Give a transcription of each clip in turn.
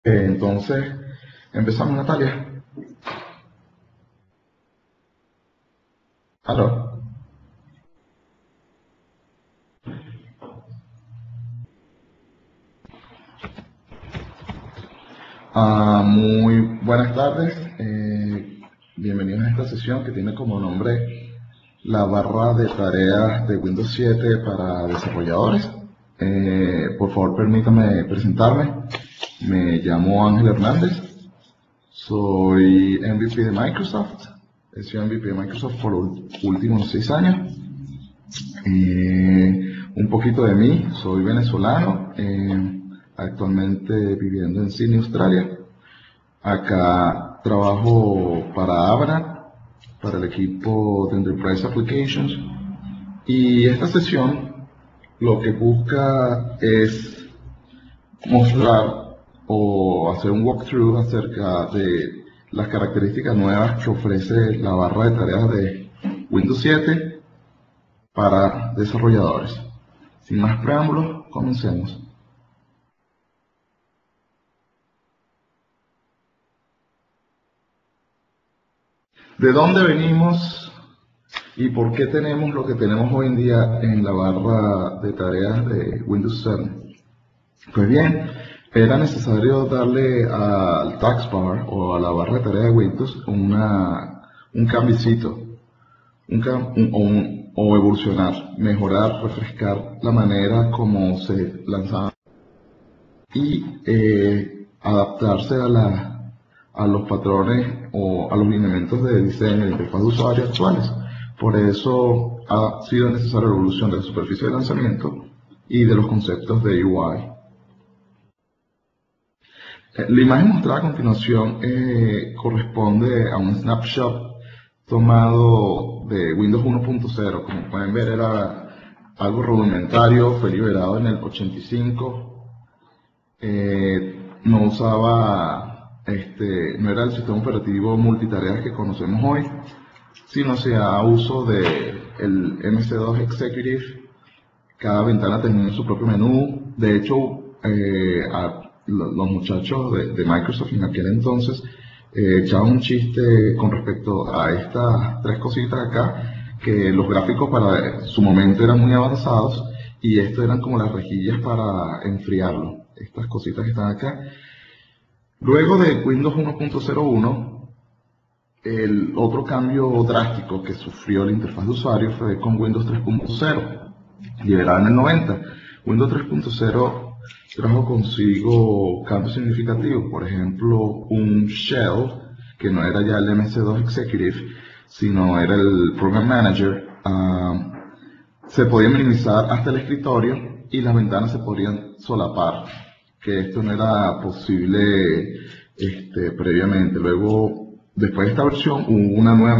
Entonces, empezamos, Natalia. Aló. Muy buenas tardes. Bienvenidos a esta sesión que tiene como nombre la barra de tareas de Windows 7 para desarrolladores. Por favor, permítame presentarme. Me llamo Ángel Hernández. Soy MVP de Microsoft. He sido MVP de Microsoft por los últimos 6 años. Un poquito de mí, soy venezolano, actualmente viviendo en Sydney, Australia. Acá trabajo para Avra, para el equipo de Enterprise Applications, y esta sesión lo que busca es mostrar o hacer un walkthrough acerca de las características nuevas que ofrece la barra de tareas de Windows 7 para desarrolladores. Sin más preámbulos, comencemos. ¿De dónde venimos y por qué tenemos lo que tenemos hoy en día en la barra de tareas de Windows 7? Pues bien, era necesario darle al taskbar o a la barra de tareas de Windows un cambicito, o evolucionar, mejorar, refrescar la manera como se lanzaba y adaptarse a los patrones o a los lineamientos de diseño de interfaz de usuario actuales. Por eso ha sido necesaria la evolución de la superficie de lanzamiento y de los conceptos de UI. La imagen mostrada a continuación corresponde a un snapshot tomado de Windows 1.0. Como pueden ver, era algo rudimentario, fue liberado en el 85. No usaba, no era el sistema operativo multitareas que conocemos hoy, sino hacía uso de el MC2 Executive. Cada ventana tenía su propio menú. De hecho, los muchachos de Microsoft en aquel entonces echaban un chiste con respecto a estas tres cositas acá, que los gráficos para su momento eran muy avanzados y esto eran como las rejillas para enfriarlo, estas cositas que están acá. Luego de Windows 1.01, el otro cambio drástico que sufrió la interfaz de usuario fue con Windows 3.0, liberada en el 90. Windows 3.0 trajo consigo cambios significativos, por ejemplo, un shell, que no era ya el MC2 Executive, sino era el Program Manager. Se podía minimizar hasta el escritorio y las ventanas se podían solapar, que esto no era posible previamente. Luego, después de esta versión, hubo una nueva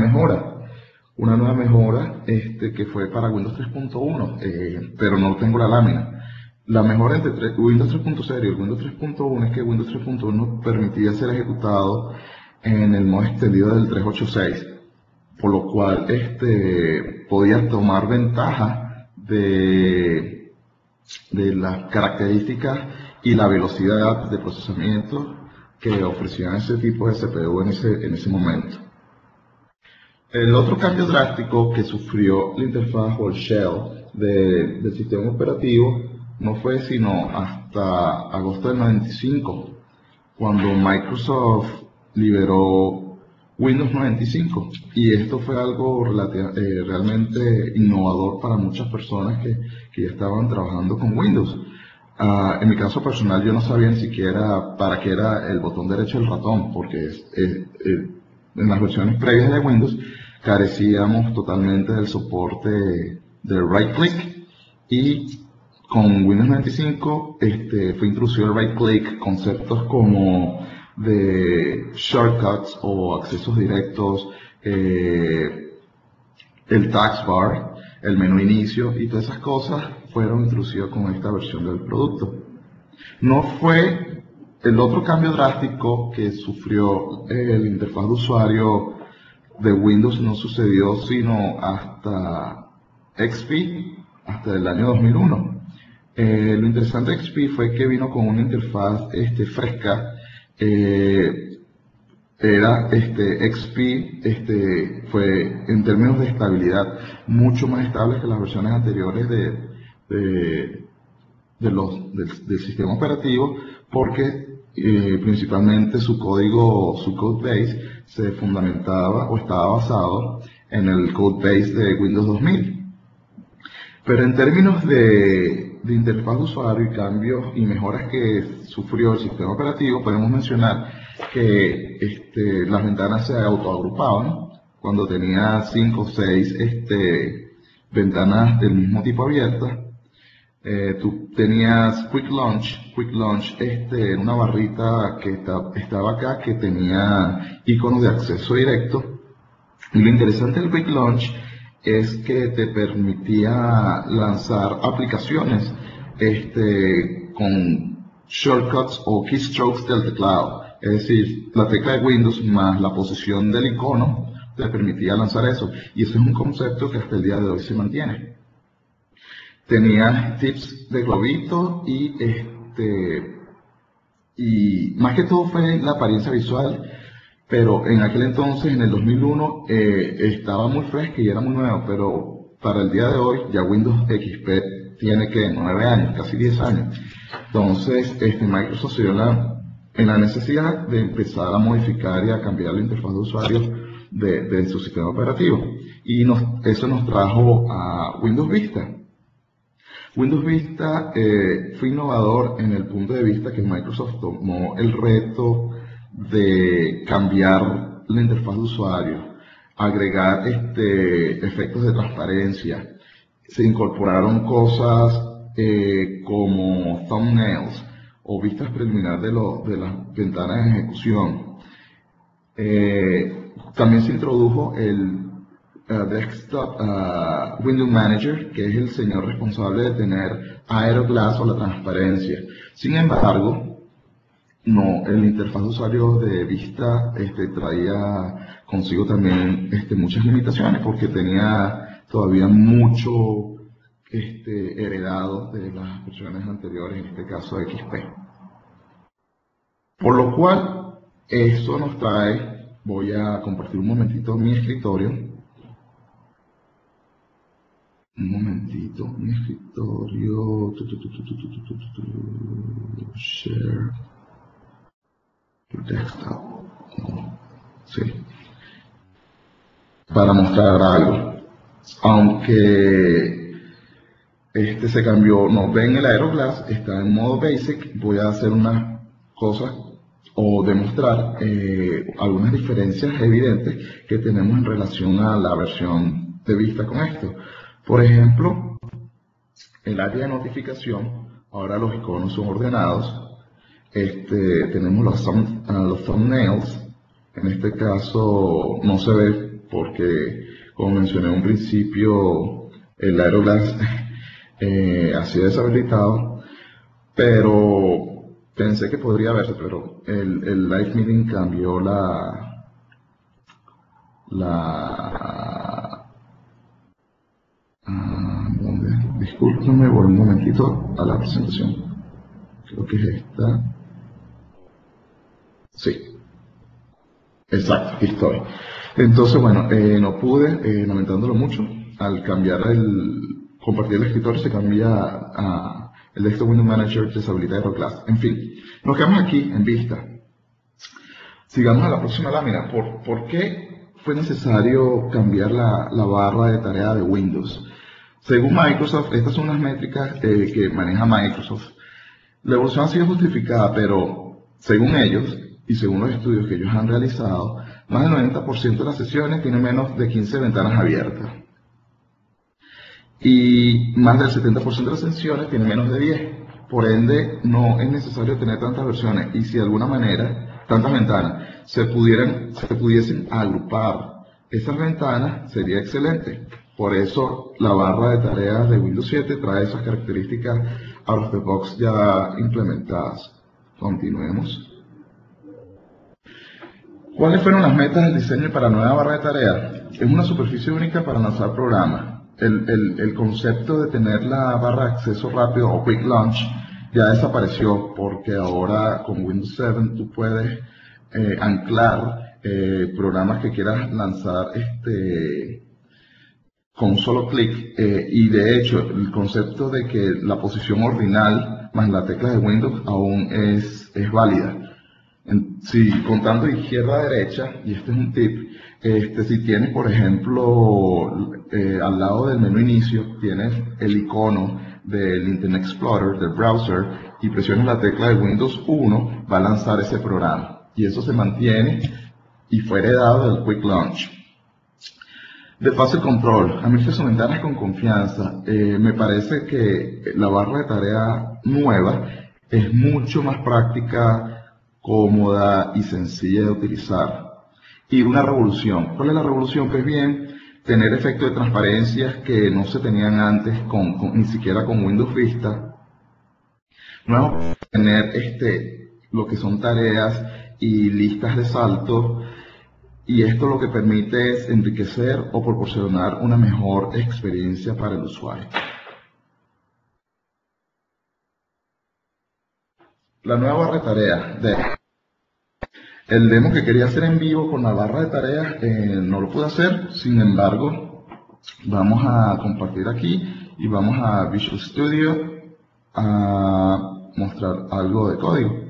mejora que fue para Windows 3.1, pero no tengo la lámina. La mejora entre Windows 3.0 y el Windows 3.1 es que Windows 3.1 permitía ser ejecutado en el modo extendido del 386, por lo cual podía tomar ventaja de las características y la velocidad de procesamiento que ofrecían ese tipo de CPU en ese momento. El otro cambio drástico que sufrió la interfaz o el shell del sistema operativo no fue sino hasta agosto del 95, cuando Microsoft liberó Windows 95, y esto fue algo realmente innovador para muchas personas que ya estaban trabajando con Windows. En mi caso personal, yo no sabía ni siquiera para qué era el botón derecho del ratón, porque en las versiones previas de Windows carecíamos totalmente del soporte del right click, y con Windows 95 fue introducido el right click, conceptos como de shortcuts o accesos directos, el taskbar, el menú inicio y todas esas cosas fueron introducidos con esta versión del producto. No fue el otro cambio drástico que sufrió la interfaz de usuario de Windows, no sucedió sino hasta XP, hasta el año 2001. Lo interesante de XP fue que vino con una interfaz fresca era XP, fue en términos de estabilidad mucho más estable que las versiones anteriores del sistema operativo, porque principalmente su code base se fundamentaba o estaba basado en el code base de Windows 2000. Pero en términos de interfaz de usuario y cambios y mejoras que sufrió el sistema operativo, podemos mencionar que las ventanas se autoagrupaban cuando tenía 5 o 6 ventanas del mismo tipo abiertas. Tú tenías Quick Launch en una barrita que estaba acá, que tenía iconos de acceso directo. Y lo interesante del Quick Launch es que te permitía lanzar aplicaciones con shortcuts o keystrokes del teclado. Es decir, la tecla de Windows más la posición del icono te permitía lanzar eso. Y eso es un concepto que hasta el día de hoy se mantiene. Tenía tips de globito y más que todo fue la apariencia visual, pero en aquel entonces, en el 2001, estaba muy fresco y era muy nuevo, pero para el día de hoy ya Windows XP tiene que 9 años, casi 10 años. Entonces Microsoft se dio en la necesidad de empezar a modificar y a cambiar la interfaz de usuario de su sistema operativo, y eso nos trajo a Windows Vista. Windows Vista fue innovador en el punto de vista que Microsoft tomó el reto de cambiar la interfaz de usuario, agregar efectos de transparencia. Se incorporaron cosas como thumbnails o vistas preliminares de las ventanas de ejecución. También se introdujo el Desktop Window Manager, que es el señor responsable de tener Aeroglass o la transparencia. Sin embargo, el interfaz de usuario de Vista traía consigo también muchas limitaciones, porque tenía todavía mucho heredado de las versiones anteriores, en este caso XP. Por lo cual, eso nos trae, voy a compartir un momentito mi escritorio. Un momentito, mi escritorio, share, desktop, sí, para mostrar algo. Aunque se cambió, no ven el Aeroglass, está en modo basic, voy a hacer unas cosas o demostrar algunas diferencias evidentes que tenemos en relación a la versión de Vista con esto. Por ejemplo, el área de notificación, ahora los iconos son ordenados. Tenemos los thumbnails. En este caso no se ve porque, como mencioné en un principio, el Aeroglass ha sido deshabilitado, pero pensé que podría verse, pero el Live Meeting cambió discúlpenme, voy un momentito a la presentación. Creo que es esta. Sí. Exacto, aquí estoy. Entonces, bueno, no pude, lamentándolo mucho, al cambiar compartir el escritorio se cambia a el Desktop Window Manager, deshabilita Aeroglass. En fin, nos quedamos aquí en Vista. Sigamos a la próxima lámina. ¿Por qué fue necesario cambiar la barra de tarea de Windows? Según Microsoft, estas son las métricas que maneja Microsoft. La evolución ha sido justificada, pero según ellos, y según los estudios que ellos han realizado, más del 90% de las sesiones tienen menos de 15 ventanas abiertas. Y más del 70% de las sesiones tienen menos de 10. Por ende, no es necesario tener tantas versiones. Y si de alguna manera, tantas ventanas, se pudiesen agrupar esas ventanas, sería excelente. Por eso, la barra de tareas de Windows 7 trae esas características out of the box ya implementadas. Continuemos. ¿Cuáles fueron las metas del diseño para la nueva barra de tareas? Es una superficie única para lanzar programas. El concepto de tener la barra de acceso rápido o Quick Launch ya desapareció, porque ahora con Windows 7 tú puedes anclar programas que quieras lanzar con un solo clic, y de hecho el concepto de que la posición ordinal más la tecla de Windows aún es válida. Si contando izquierda a derecha, y este es un tip, si tienes por ejemplo al lado del menú inicio tienes el icono del Internet Explorer, del browser, y presionas la tecla de Windows 1, va a lanzar ese programa, y eso se mantiene y fue heredado del Quick Launch. De Fácil Control, administre sus ventanas con confianza. Me parece que la barra de tarea nueva es mucho más práctica, cómoda y sencilla de utilizar. Y una revolución. ¿Cuál es la revolución? Pues bien, tener efectos de transparencias que no se tenían antes ni siquiera con Windows Vista. Nuevo, tener lo que son tareas y listas de saltos. Y esto lo que permite es enriquecer o proporcionar una mejor experiencia para el usuario. La nueva barra de tareas. El demo que quería hacer en vivo con la barra de tareas no lo pude hacer, sin embargo, vamos a compartir aquí y vamos a Visual Studio a mostrar algo de código.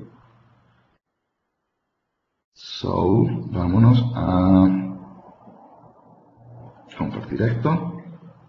Vámonos a compartir esto.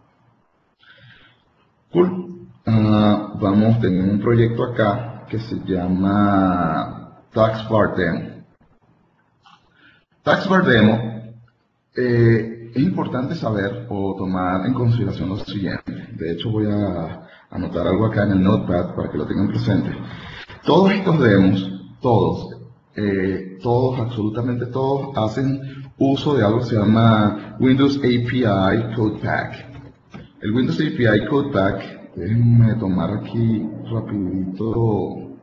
Cool. Tengo un proyecto acá que se llama Taskbar Demo. Taskbar Demo, es importante saber o tomar en consideración lo siguiente. De hecho, voy a anotar algo acá en el Notepad para que lo tengan presente. Todos estos demos, absolutamente todos, hacen uso de algo que se llama Windows API Code Pack. El Windows API Code Pack, déjenme tomar aquí rapidito,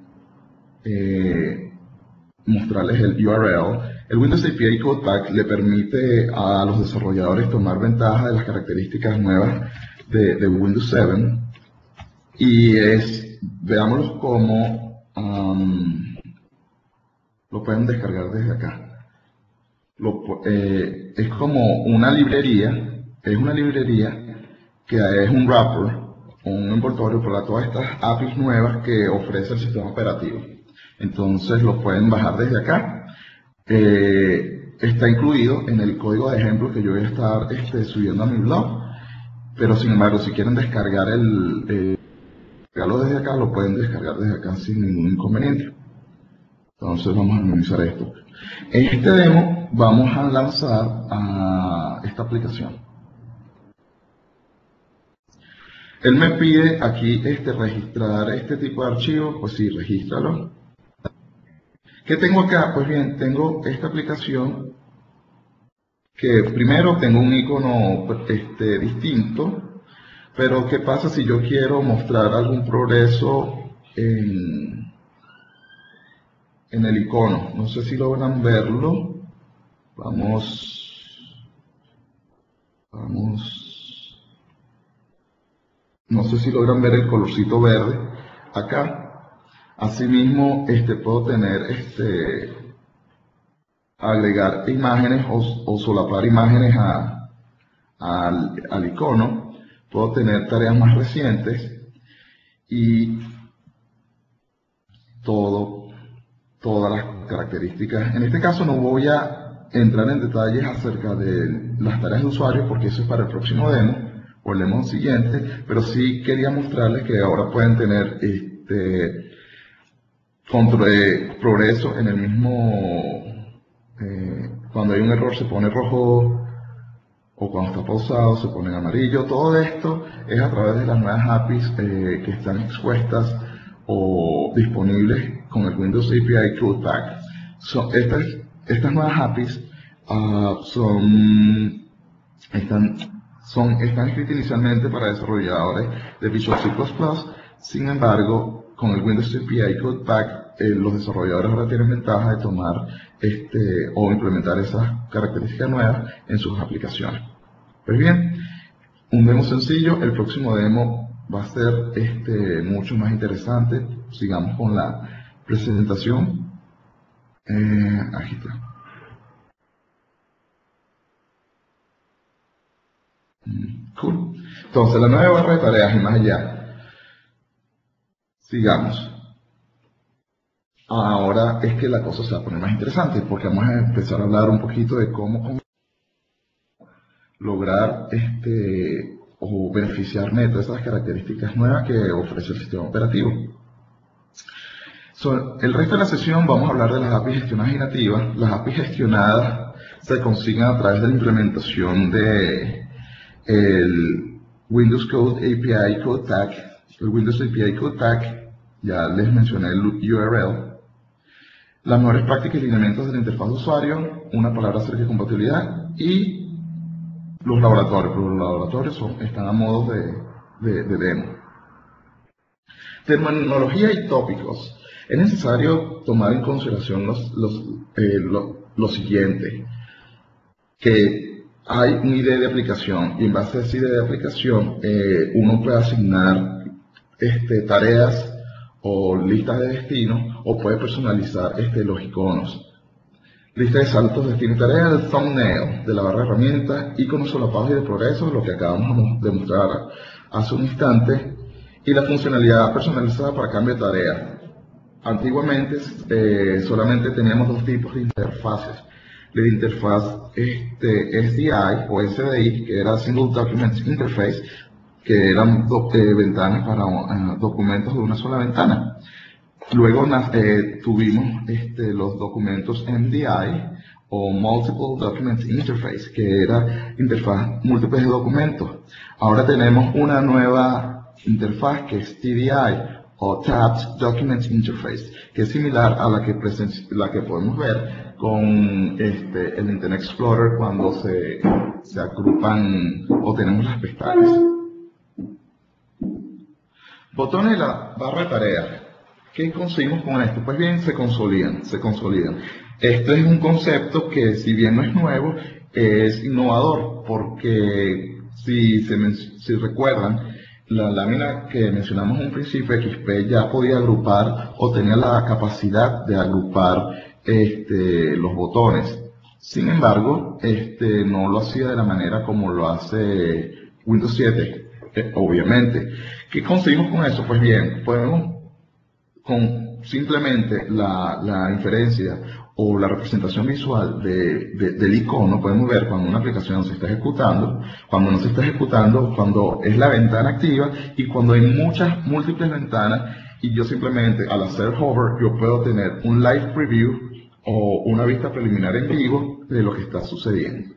mostrarles el URL. El Windows API Code Pack le permite a los desarrolladores tomar ventaja de las características nuevas de Windows 7, y veámoslo como lo pueden descargar desde acá. Es como una librería, que es un wrapper, un envoltorio para todas estas APIs nuevas que ofrece el sistema operativo. Entonces lo pueden bajar desde acá. Está incluido en el código de ejemplo que yo voy a estar subiendo a mi blog, pero sin embargo si quieren descargar descargarlo desde acá, lo pueden descargar desde acá sin ningún inconveniente. Entonces vamos a minimizar esto. En este demo vamos a lanzar a esta aplicación. Él me pide aquí registrar este tipo de archivos. Pues sí, regístralo. ¿Qué tengo acá? Pues bien, tengo esta aplicación que primero tengo un icono distinto, pero ¿qué pasa si yo quiero mostrar algún progreso en el icono? No sé si logran verlo. No sé si logran ver el colorcito verde acá. Asimismo, puedo tener agregar imágenes o solapar imágenes al icono. Puedo tener tareas más recientes y todas las características. En este caso no voy a entrar en detalles acerca de las tareas de usuario porque eso es para el próximo demo o el demo siguiente, pero sí quería mostrarles que ahora pueden tener progreso en el mismo, cuando hay un error se pone rojo, o cuando está pausado se pone en amarillo. Todo esto es a través de las nuevas APIs que están expuestas o disponibles con el Windows API Code Pack. Estas nuevas APIs están escritas inicialmente para desarrolladores de Visual C++. Sin embargo, con el Windows API Code Pack, los desarrolladores ahora tienen ventaja de tomar o implementar esas características nuevas en sus aplicaciones. Pues bien, un demo sencillo. El próximo demo va a ser mucho más interesante. Sigamos con la presentación. Aquí está. Cool. Entonces, la nueva barra de tareas y más allá. Sigamos. Ahora es que la cosa se va a poner más interesante porque vamos a empezar a hablar un poquito de cómo lograr o beneficiarme de todas esas características nuevas que ofrece el sistema operativo. El resto de la sesión vamos a hablar de las APIs gestionadas y nativas. Las APIs gestionadas se consiguen a través de la implementación de el Windows Code API Code Tag. El Windows API Code Tag, ya les mencioné el URL. Las mejores prácticas y lineamientos de la interfaz de usuario, una palabra acerca de compatibilidad y los laboratorios. Los laboratorios están a modo de demo. Terminología y tópicos. Es necesario tomar en consideración lo siguiente, que hay una idea de aplicación y en base a esa idea de aplicación uno puede asignar tareas o listas de destino o puede personalizar los iconos. Lista de saltos, destino y tarea, el thumbnail de la barra de herramientas, iconos solapados y de progreso, lo que acabamos de mostrar hace un instante, y la funcionalidad personalizada para cambio de tarea. Antiguamente solamente teníamos dos tipos de interfaces. La interfaz SDI o SDI, que era Single Document Interface, que eran ventanas para documentos de una sola ventana. Luego tuvimos los documentos MDI o Multiple Document Interface, que era interfaz múltiples de documentos. Ahora tenemos una nueva interfaz que es TDI o Tabbed Document Interface, que es similar a la que podemos ver con el Internet Explorer cuando se agrupan o tenemos las pestañas. Botones de la barra de tareas. ¿Qué conseguimos con esto? Pues bien, se consolidan. Este es un concepto que, si bien no es nuevo, es innovador, porque si recuerdan, la lámina que mencionamos en un principio, XP, ya podía agrupar o tenía la capacidad de agrupar los botones. Sin embargo, no lo hacía de la manera como lo hace Windows 7, obviamente. ¿Qué conseguimos con eso? Pues bien, podemos con simplemente la inferencia o la representación visual del icono, podemos ver cuando una aplicación se está ejecutando, cuando no se está ejecutando, cuando es la ventana activa y cuando hay múltiples ventanas, y yo simplemente al hacer hover yo puedo tener un live preview o una vista preliminar en vivo de lo que está sucediendo.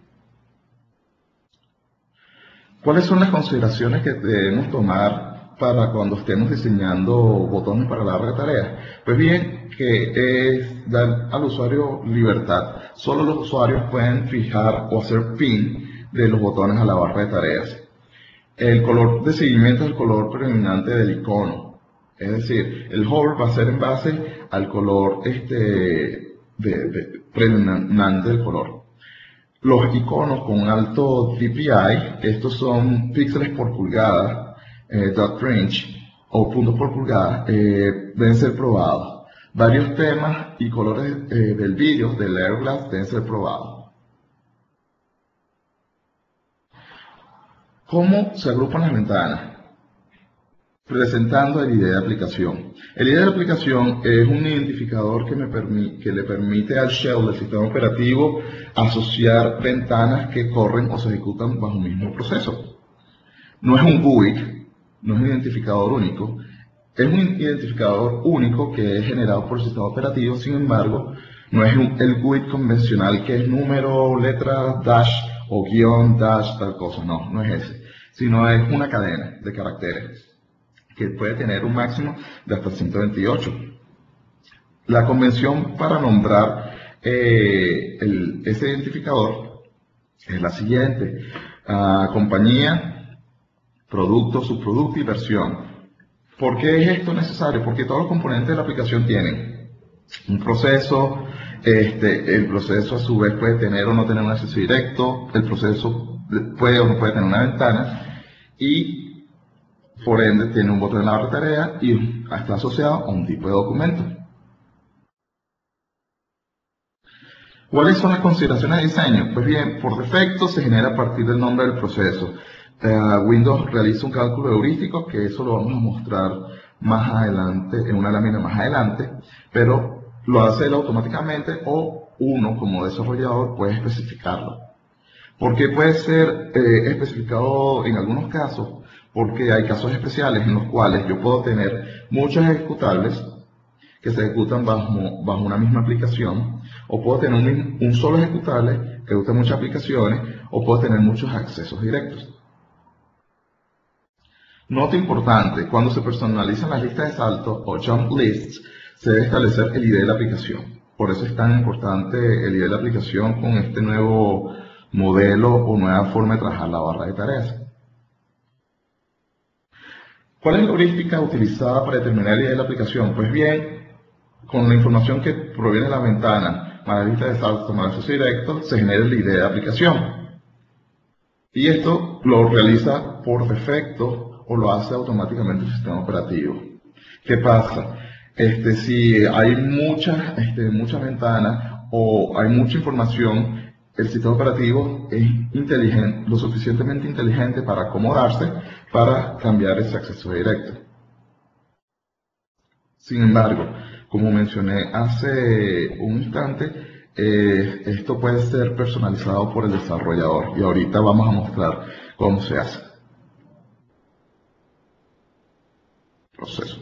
¿Cuáles son las consideraciones que debemos tomar para cuando estemos diseñando botones para la barra de tareas? Pues bien, que es dar al usuario libertad. Solo los usuarios pueden fijar o hacer pin de los botones a la barra de tareas. El color de seguimiento es el color predominante del icono. Es decir, el hover va a ser en base al color predominante del color. Los iconos con alto DPI, estos son píxeles por pulgada, dot range o puntos por pulgada, deben ser probados. Varios temas y colores del vídeo, del Airglass, deben ser probados. ¿Cómo se agrupan las ventanas? Presentando el ID de aplicación. El ID de aplicación es un identificador que le permite al shell del sistema operativo asociar ventanas que corren o se ejecutan bajo un mismo proceso. No es un GUID, no es un identificador único, es un identificador único que es generado por el sistema operativo. Sin embargo, no es el GUID convencional que es número, letra, dash o guión, dash, tal cosa. No es ese, sino es una cadena de caracteres que puede tener un máximo de hasta 128. La convención para nombrar ese identificador es la siguiente: compañía, producto, subproducto y versión. ¿Por qué es esto necesario? Porque todos los componentes de la aplicación tienen un proceso, el proceso a su vez puede tener o no tener un acceso directo, el proceso puede o no puede tener una ventana, y por ende tiene un botón en la barra de tarea y está asociado a un tipo de documento. ¿Cuáles son las consideraciones de diseño? Pues bien, por defecto se genera a partir del nombre del proceso. Windows realiza un cálculo heurístico, que eso lo vamos a mostrar más adelante, en una lámina más adelante, pero lo hace él automáticamente o uno como desarrollador puede especificarlo. ¿Por qué puede ser especificado en algunos casos? Porque hay casos especiales en los cuales yo puedo tener muchos ejecutables que se ejecutan bajo una misma aplicación, o puedo tener un solo ejecutable que use muchas aplicaciones, o puedo tener muchos accesos directos. Nota importante, cuando se personalizan las listas de salto o jump lists, se debe establecer el ID de la aplicación. Por eso es tan importante el ID de la aplicación con este nuevo modelo o nueva forma de trabajar la barra de tareas. ¿Cuál es la heurística utilizada para determinar el ID de la aplicación? Pues bien, con la información que proviene de la ventana, más la lista de saltos, más el acceso directo, se genera el ID de la aplicación. Y esto lo realiza por defecto o lo hace automáticamente el sistema operativo. ¿Qué pasa? Si hay muchas ventanas o hay mucha información, el sistema operativo es inteligente, lo suficientemente inteligente para acomodarse para cambiar ese acceso directo. Sin embargo, como mencioné hace un instante, esto puede ser personalizado por el desarrollador y ahorita vamos a mostrar cómo se hace. Proceso.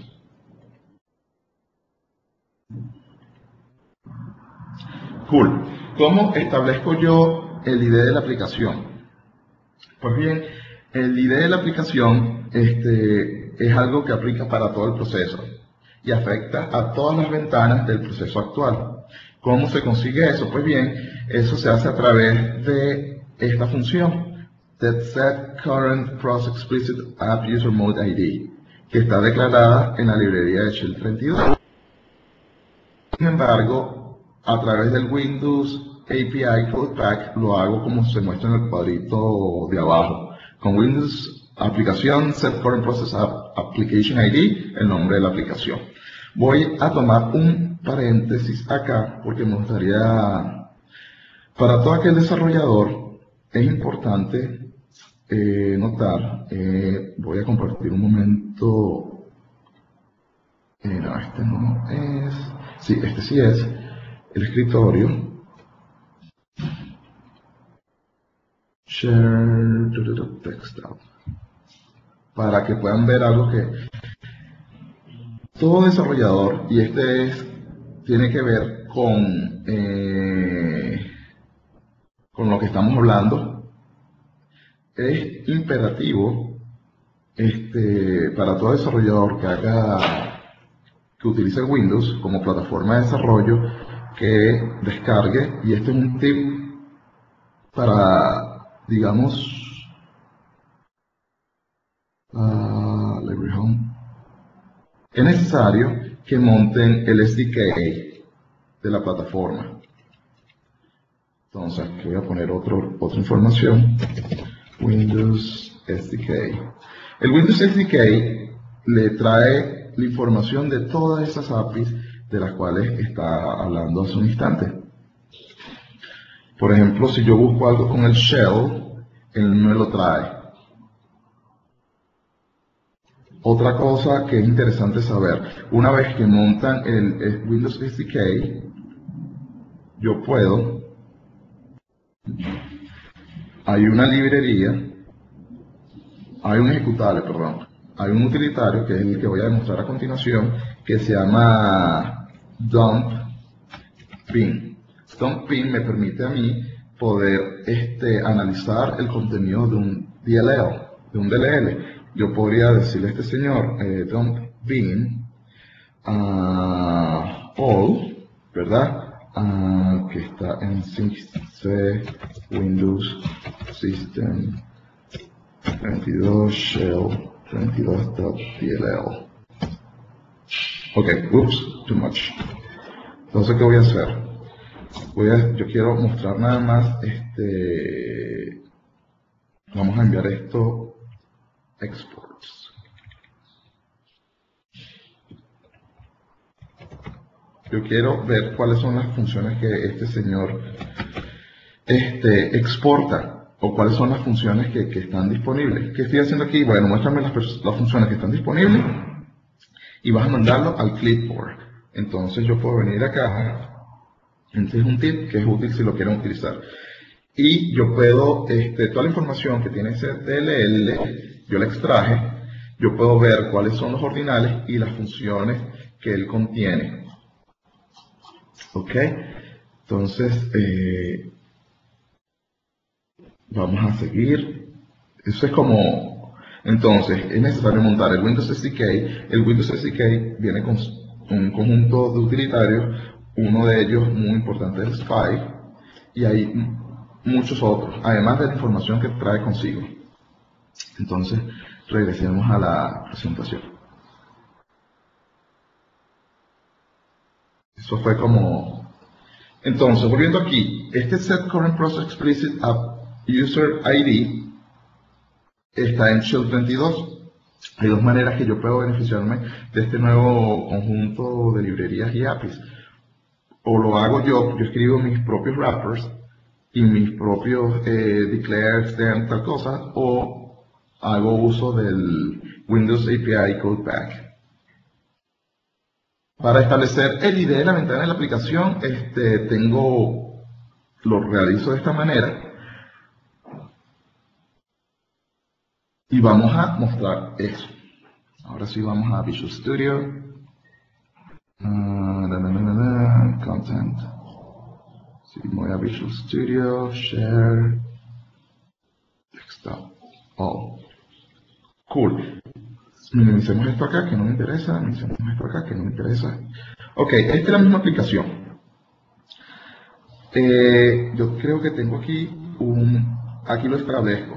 Cool. ¿Cómo establezco yo el ID de la aplicación? Pues bien, el ID de la aplicación es algo que aplica para todo el proceso y afecta a todas las ventanas del proceso actual. ¿Cómo se consigue eso? Pues bien, eso se hace a través de esta función, set current process explicit app user mode ID, que está declarada en la librería de Shell 32. Sin embargo, a través del Windows API Codepack lo hago como se muestra en el cuadrito de abajo. Con Windows aplicación set current process application ID, el nombre de la aplicación. Voy a tomar un paréntesis acá porque me gustaría, para todo aquel desarrollador, es importante notar, voy a compartir un momento, no, este no es, sí, este sí es, el escritorio, share text out, para que puedan ver algo que todo desarrollador, y tiene que ver con lo que estamos hablando, es imperativo para todo desarrollador que utilice Windows como plataforma de desarrollo, que descargue, y este es un tip para, digamos, Library Home. Es necesario que monten el SDK de la plataforma. Entonces, aquí voy a poner otra información. Windows SDK. El Windows SDK le trae la información de todas esas APIs de las cuales está hablando hace un instante. Por ejemplo, si yo busco algo con el shell, él me lo trae. Otra cosa que es interesante saber, una vez que montan el Windows SDK, yo puedo, hay una librería, hay un ejecutable, perdón, hay un utilitario que es el que voy a demostrar a continuación, que se llama dump bin. Dump bin me permite a mí poder analizar el contenido de un DLL, de un DLL. Yo podría decirle a este señor, dump bin all, ¿verdad? Que está en C Windows System 32 Shell 32.dll. Ok, oops, too much. Entonces, ¿qué voy a hacer? Yo quiero mostrar nada más, vamos a enviar esto exports. yo quiero ver cuáles son las funciones que este señor exporta, o cuáles son las funciones que están disponibles. ¿Qué estoy haciendo aquí? Bueno, muéstrame las funciones que están disponibles y vas a mandarlo al clipboard. Entonces yo puedo venir acá. Este es un tip que es útil si lo quieren utilizar. Y yo puedo, toda la información que tiene ese DLL, yo la extraje, yo puedo ver cuáles son los ordinales y las funciones que él contiene. ¿Ok? Entonces, vamos a seguir. Eso es como, entonces, es necesario montar el Windows SDK. El Windows SDK viene con un conjunto de utilitarios, uno de ellos muy importante es el Spy, y hay muchos otros, además de la información que trae consigo. Entonces, regresemos a la presentación. Eso fue como... Entonces, volviendo aquí, este Set Current Process Explicit App User ID está en Shell 22. Hay dos maneras que yo puedo beneficiarme de este nuevo conjunto de librerías y APIs. O lo hago yo escribo mis propios wrappers y mis propios declare, extend, tal cosa, o hago uso del Windows API Codeback. Para establecer el ID de la ventana de la aplicación, lo realizo de esta manera. Y vamos a mostrar eso. Ahora sí vamos a Visual Studio. Content. Sí, voy a Visual Studio, Share, Desktop, All. Cool. Minimicemos esto acá que no me interesa, minimicemos esto acá que no me interesa. Ok, esta es la misma aplicación. Yo creo que tengo aquí aquí lo establezco.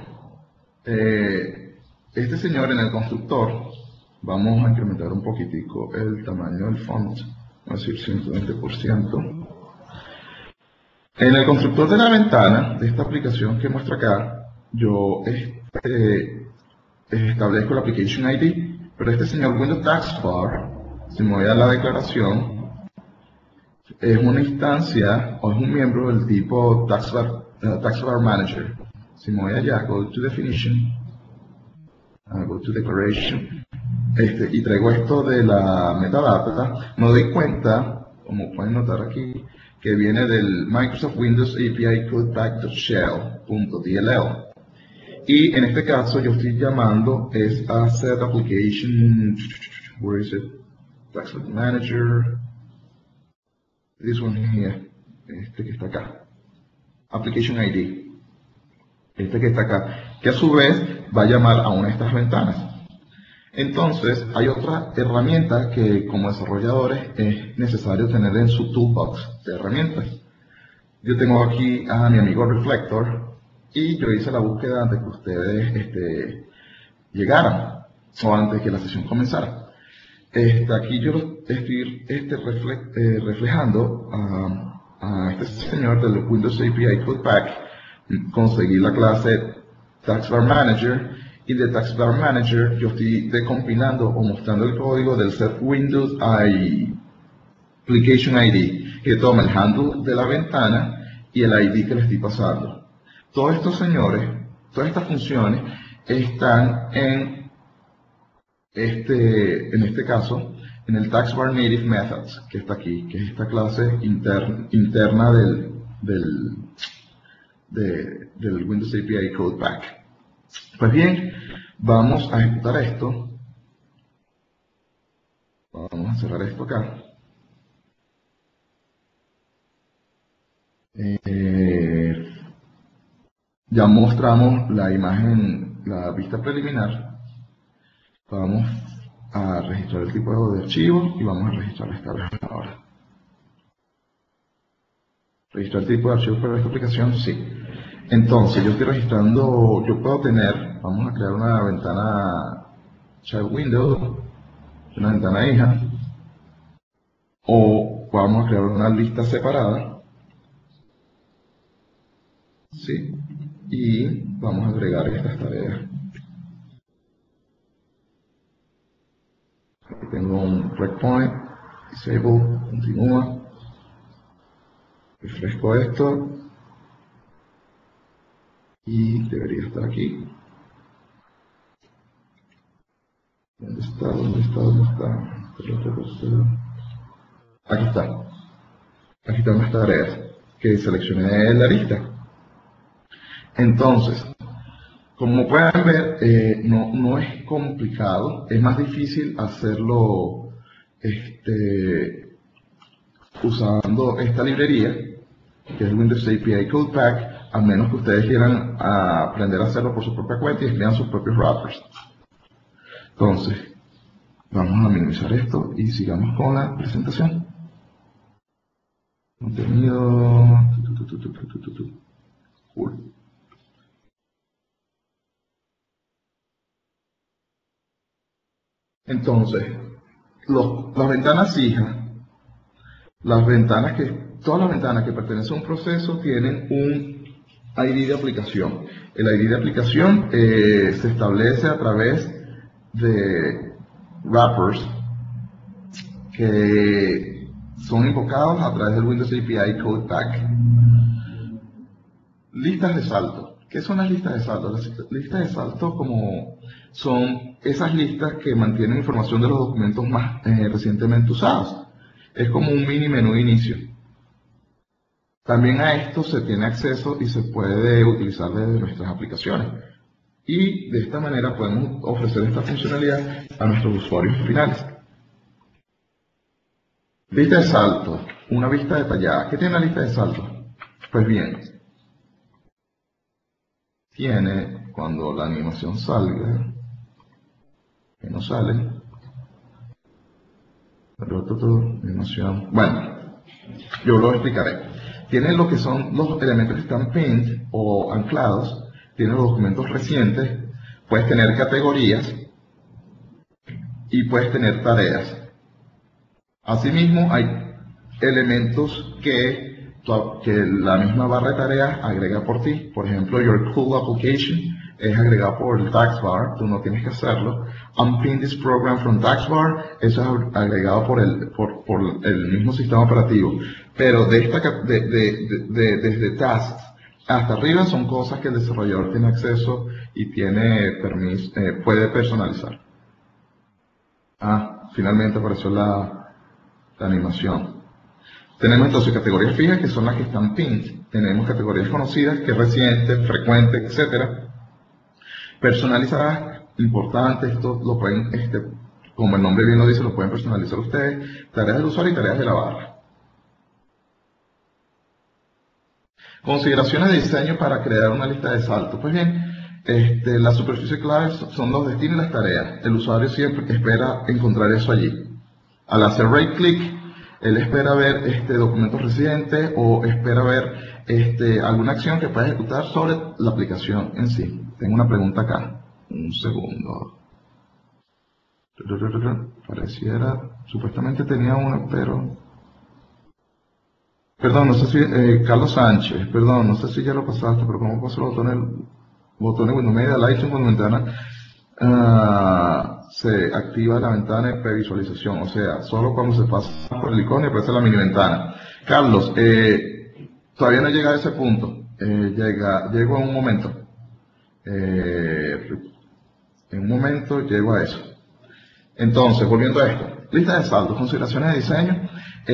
Este señor en el constructor, vamos a incrementar un poquitico el tamaño del font, vamos a decir 120%. En el constructor de la ventana de esta aplicación que muestra acá, yo establezco la Application ID, pero este señor Windows Taskbar, si me voy a la declaración, es una instancia o es un miembro del tipo Taskbar Manager. Si me voy allá, go to Definition, go to Declaration, y traigo esto de la metadata, me doy cuenta, como pueden notar aquí, que viene del Microsoft Windows API Codeback.shell.dll. Y en este caso yo estoy llamando es a set application, where is it? Taskbar Manager, this one here, que está acá, application ID, que está acá, que a su vez va a llamar a una de estas ventanas. Entonces, hay otra herramienta que como desarrolladores es necesario tener en su toolbox de herramientas. Yo tengo aquí a mi amigo Reflector y yo hice la búsqueda antes que ustedes llegaran o antes que la sesión comenzara. Aquí yo lo estoy reflejando a este señor del Windows API Codeback. Conseguí la clase Taskbar Manager. Y de Taskbar Manager yo estoy decompilando o mostrando el código del set Windows Application ID, que toma el handle de la ventana y el ID que le estoy pasando. Todos estos señores, todas estas funciones están en este caso, en el Taskbar Native Methods, que está aquí, que es esta clase interna del Windows API Codeback. Pues bien, vamos a ejecutar esto. Vamos a cerrar esto acá. Ya mostramos la imagen, la vista preliminar. Vamos a registrar el tipo de archivo y vamos a registrar esta vez ahora. ¿Registrar el tipo de archivo para esta aplicación? Sí. Entonces, yo estoy registrando, yo puedo tener, vamos a crear una ventana child window, una ventana hija, o vamos a crear una lista separada, ¿sí? Y vamos a agregar estas tareas. Aquí tengo un breakpoint, disable, continúa, refresco esto y debería estar aquí. ¿Dónde está? ¿Dónde está? ¿Dónde está? Aquí está. Aquí están las tareas que seleccioné en la lista. Entonces, como pueden ver, no es complicado, es más difícil hacerlo usando esta librería, que es el Windows API Code Pack, a menos que ustedes quieran aprender a hacerlo por su propia cuenta y crean sus propios wrappers. Entonces, vamos a minimizar esto y sigamos con la presentación. Contenido. Cool. Entonces, las ventanas hijas, todas las ventanas que pertenecen a un proceso tienen un ID de aplicación. El ID de aplicación se establece a través de wrappers que son invocados a través del Windows API Code Pack. Listas de salto. ¿Qué son las listas de salto? Las listas de salto son esas listas que mantienen información de los documentos más recientemente usados. Es como un mini menú de inicio. También a esto se tiene acceso y se puede utilizar desde nuestras aplicaciones. Y de esta manera podemos ofrecer esta funcionalidad a nuestros usuarios finales. Lista de salto. Una vista detallada. ¿Qué tiene la lista de salto? Pues bien, tiene, cuando la animación salga, que no sale, animación, bueno, yo lo explicaré. Tiene lo que son los elementos que están pinned o anclados, tiene los documentos recientes, puedes tener categorías y puedes tener tareas. Asimismo, hay elementos que la misma barra de tareas agrega por ti. Por ejemplo, your cool application es agregado por el taskbar, tú no tienes que hacerlo. Unpin this program from taskbar, eso es agregado por el mismo sistema operativo. Pero desde tasks hasta arriba son cosas que el desarrollador tiene acceso y tiene permiso, puede personalizar. Finalmente apareció la animación. Tenemos entonces categorías fijas que son las que están pinned. Tenemos categorías conocidas que es reciente, frecuente, etc. Personalizadas, importante, esto lo pueden, como el nombre bien lo dice, lo pueden personalizar ustedes. Tareas del usuario y tareas de la barra. Consideraciones de diseño para crear una lista de saltos. Pues bien, la superficie clave son los destinos y las tareas. El usuario siempre espera encontrar eso allí. Al hacer right click, él espera ver documentos recientes o espera ver alguna acción que pueda ejecutar sobre la aplicación en sí. Tengo una pregunta acá. Un segundo. Pareciera, supuestamente tenía una, pero... Perdón, no sé si... Carlos Sánchez, perdón, no sé si ya lo pasaste, pero ¿cómo paso los botones Windows Media Lighting con ventana? Se activa la ventana de previsualización, o sea, solo cuando se pasa por el icono y aparece la mini ventana. Carlos, todavía no llega a ese punto, llego en un momento. En un momento llego a eso. Entonces, volviendo a esto, lista de saldos, consideraciones de diseño,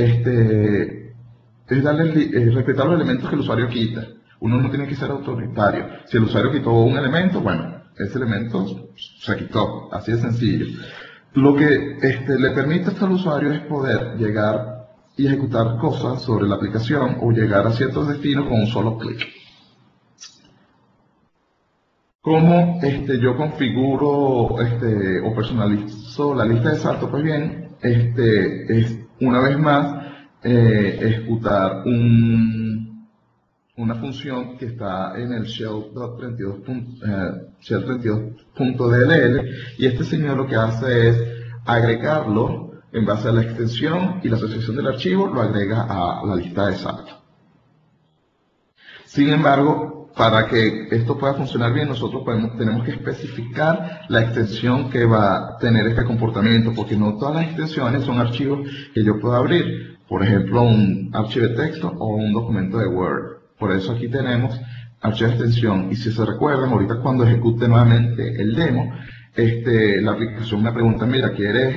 es respetar los elementos que el usuario quita. Uno no tiene que ser autoritario. Si el usuario quitó un elemento, bueno, ese elemento se quitó, así de sencillo. Lo que le permite al usuario es poder llegar y ejecutar cosas sobre la aplicación o llegar a ciertos destinos con un solo clic. ¿Cómo yo configuro o personalizo la lista de saltos? Pues bien, es una vez más ejecutar una función que está en el shell.32.dll y este señor lo que hace es agregarlo en base a la extensión y la asociación del archivo, lo agrega a la lista de saltos. Sin embargo, para que esto pueda funcionar bien, nosotros tenemos que especificar la extensión que va a tener este comportamiento, porque no todas las extensiones son archivos que yo puedo abrir. Por ejemplo, un archivo de texto o un documento de Word. Por eso aquí tenemos archivo de extensión. Y si se recuerdan, ahorita cuando ejecute nuevamente el demo, la aplicación me pregunta, mira, ¿quieres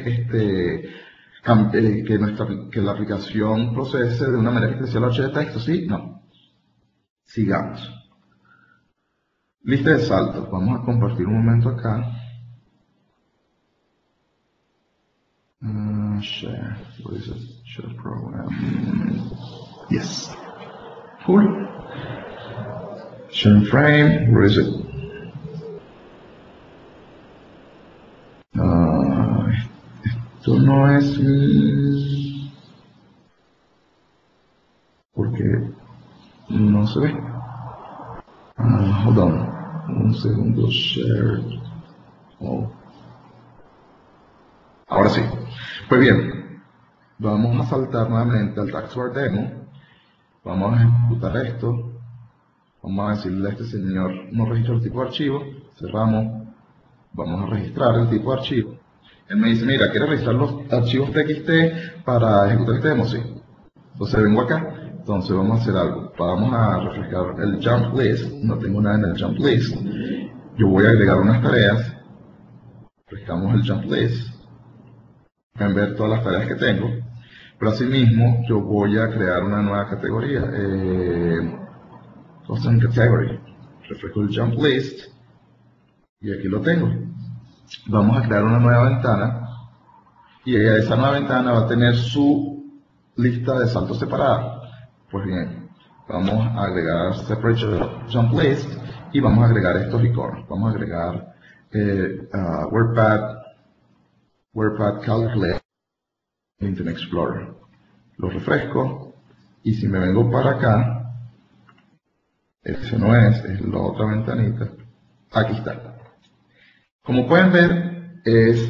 que la aplicación procese de una manera especial el archivo de texto? ¿Sí? No. Sigamos. Lista de saltos. Vamos a compartir un momento acá. Share. What is it? Share program. Yes. Cool. Share frame. Where is it? Esto no es mi... porque no se ve. Hold on. Un segundo. Share. Oh. Ahora sí. Pues bien, vamos a saltar nuevamente al Taskbar Demo. Vamos a ejecutar esto. Vamos a decirle a este señor no registra el tipo de archivo. Cerramos. Vamos a registrar el tipo de archivo. Él me dice, mira, ¿quieres registrar los archivos TXT para ejecutar este demo? Sí. Entonces vengo acá. Entonces vamos a hacer algo. Vamos a refrescar el jump list. No tengo nada en el jump list. Yo voy a agregar unas tareas. Refrescamos el jump list. Pueden ver todas las tareas que tengo. Pero asimismo, yo voy a crear una nueva categoría. Custom Category. Refresco el jump list. Y aquí lo tengo. Vamos a crear una nueva ventana. Y esa nueva ventana va a tener su lista de saltos separada. Pues bien, vamos a agregar Separate Jump List. Y vamos a agregar estos iconos. Vamos a agregar WordPad Calculate Internet Explorer. Lo refresco. Y si me vengo para acá, ese no es la otra ventanita. Aquí está. Como pueden ver, es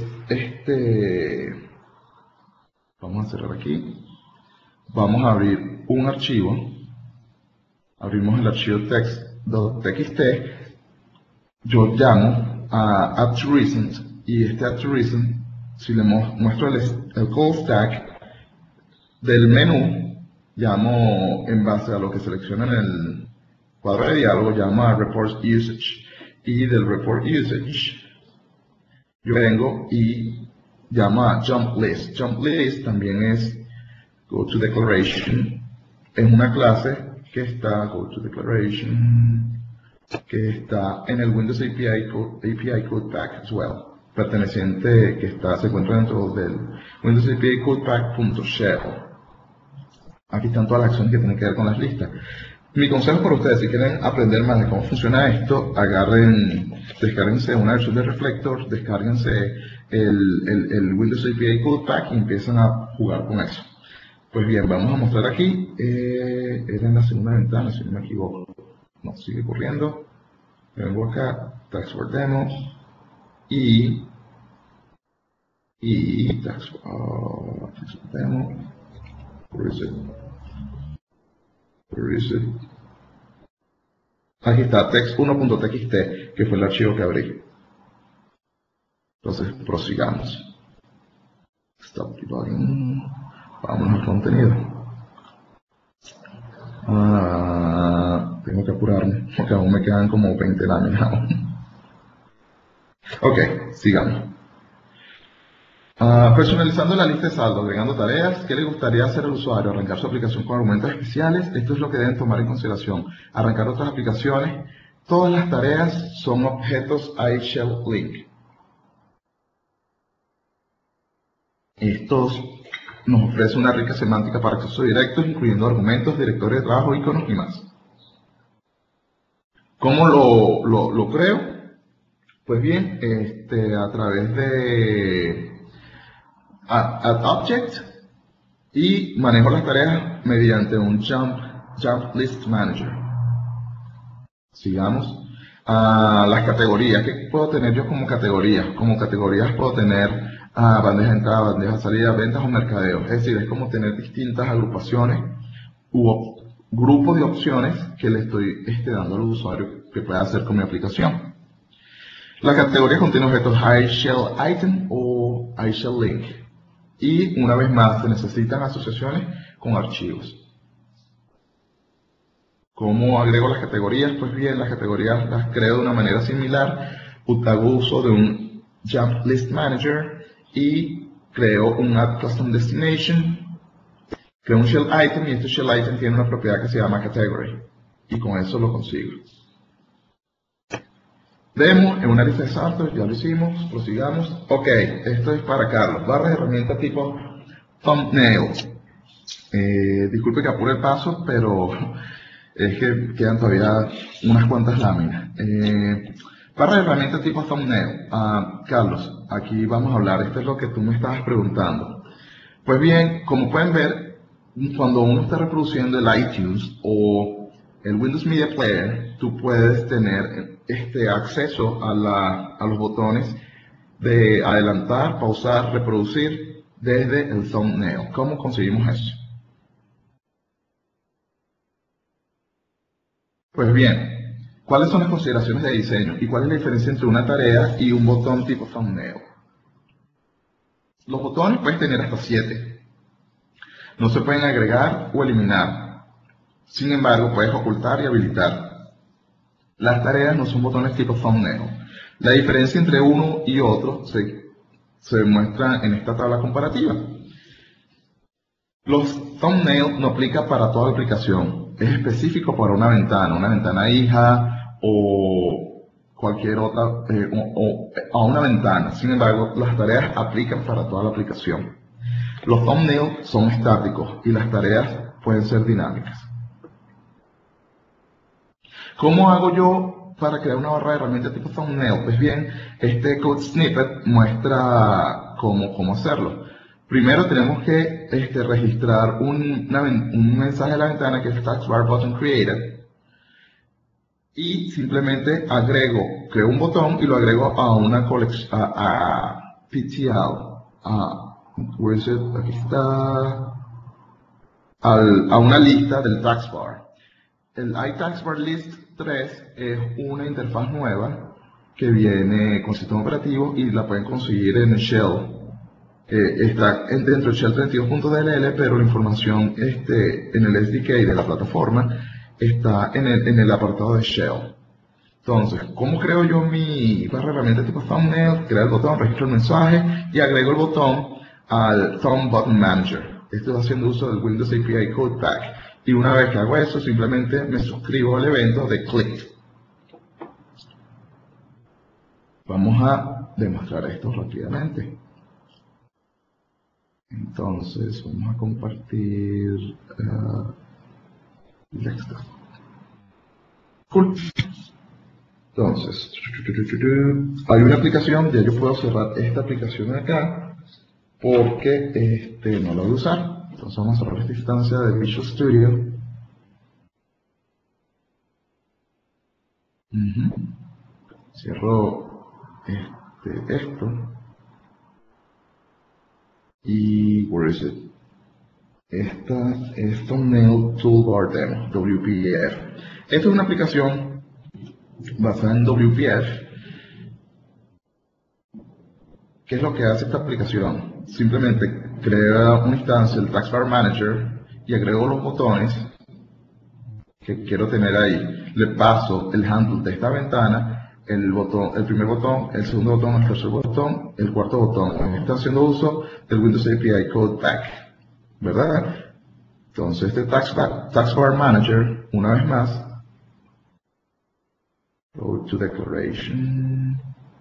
vamos a cerrar aquí. Vamos a abrir un archivo. Abrimos el archivo text.txt. Yo llamo a add to recent. Y este add to recent, si le muestro el call stack del menú, llamo en base a lo que selecciona en el cuadro de diálogo, llamo a report usage. Y del report usage, yo vengo y llamo a jump list. Jump list también es go to declaration. Es una clase que está go to declaration, que está en el Windows API Code Pack as well, perteneciente que se encuentra dentro del Windows API Code Pack.shell. Aquí están todas las acciones que tienen que ver con las listas. Mi consejo para ustedes, si quieren aprender más de cómo funciona esto, descárguense una versión de Reflector, descárguense el Windows API Code Pack y empiezan a jugar con eso. Pues bien, vamos a mostrar aquí, era en la segunda ventana, si no me equivoco. No, sigue corriendo. Vengo acá, Taskbar Demo y Taskbar Demo. Where is it? Where is it? Aquí está, text1.txt, que fue el archivo que abrí. Entonces, prosigamos. Stop debugging. Vámonos al contenido. Tengo que apurarme, porque aún me quedan como 20 láminas. Ok, sigamos. Personalizando la lista de saldos, agregando tareas. ¿Qué le gustaría hacer al usuario? Arrancar su aplicación con argumentos especiales. Esto es lo que deben tomar en consideración. Arrancar otras aplicaciones. Todas las tareas son objetos iShell Link. Estos nos ofrece una rica semántica para acceso directo, incluyendo argumentos, directorios de trabajo, iconos y más. ¿Cómo lo creo? Pues bien, a través de Add Object y manejo las tareas mediante un Jump List Manager. Sigamos. Las categorías. ¿Qué puedo tener yo como categorías? Como categorías puedo tener bandeja de entrada, bandeja de salida, ventas o mercadeo. Es decir, es como tener distintas agrupaciones u grupo de opciones que le estoy dando al usuario que pueda hacer con mi aplicación. La categoría contiene objetos iShellItem o iShellLink. Y una vez más, se necesitan asociaciones con archivos. ¿Cómo agrego las categorías? Pues bien, las categorías las creo de una manera similar. Hago uso de un Jump List Manager y creo un Add Custom Destination. Creo un Shell Item y este Shell Item tiene una propiedad que se llama Category. Y con eso lo consigo. Demo en una lista de saltos, ya lo hicimos, prosigamos. Ok, esto es para Carlos. Barra de herramienta tipo Thumbnail. Disculpe que apure el paso, pero es que quedan todavía unas cuantas láminas. Barra de herramienta tipo Thumbnail. Carlos, aquí vamos a hablar. Esto es lo que tú me estabas preguntando. Pues bien, como pueden ver, cuando uno está reproduciendo el iTunes o el Windows Media Player, tú puedes tener acceso a los botones de adelantar, pausar, reproducir desde el thumbnail. ¿Cómo conseguimos eso? Pues bien, ¿cuáles son las consideraciones de diseño y cuál es la diferencia entre una tarea y un botón tipo thumbnail? Los botones puedes tener hasta 7. No se pueden agregar o eliminar. Sin embargo, puedes ocultar y habilitar. Las tareas no son botones tipo thumbnail. La diferencia entre uno y otro se muestra en esta tabla comparativa. Los thumbnails no aplica para toda la aplicación. Es específico para una ventana hija o cualquier otra, o a una ventana. Sin embargo, las tareas aplican para toda la aplicación. Los thumbnails son estáticos y las tareas pueden ser dinámicas. ¿Cómo hago yo para crear una barra de herramientas tipo thumbnail? Pues bien, este code snippet muestra cómo hacerlo. Primero tenemos que registrar un mensaje de la ventana que es Taskbar Button Created. Y simplemente creo un botón y lo agrego a una colección, a PTL. Where is it? Aquí está. A una lista del taskbar. El iTaskbar List 3 es una interfaz nueva que viene con sistema operativo y la pueden conseguir en el Shell. Está dentro del Shell 32.dll, pero la información en el SDK de la plataforma está en el apartado de Shell. Entonces, ¿cómo creo yo mi barra de herramientas tipo thumbnail? Creo el botón, registro el mensaje y agrego el botón al Thumb Button Manager. Estoy haciendo uso del Windows API Code Pack. Y una vez que hago eso, simplemente me suscribo al evento de click. Vamos a demostrar esto rápidamente. Entonces, vamos a compartir. Cool. Entonces, hay una aplicación, ya yo puedo cerrar esta aplicación acá, porque no la voy a usar. Entonces vamos a cerrar esta instancia de Visual Studio. Cierro esto. Y where is it? Esta es Thumbnail Toolbar Demo, WPF. Esta es una aplicación basada en WPF. ¿Qué es lo que hace esta aplicación? Simplemente crea una instancia del Taskbar Manager y agrego los botones que quiero tener ahí. Le paso el handle de esta ventana, el primer botón, el segundo botón, el tercer botón, el cuarto botón. Está haciendo uso del Windows API Code Pack, ¿verdad? Entonces este Taskbar Manager, una vez más, go to Declaration.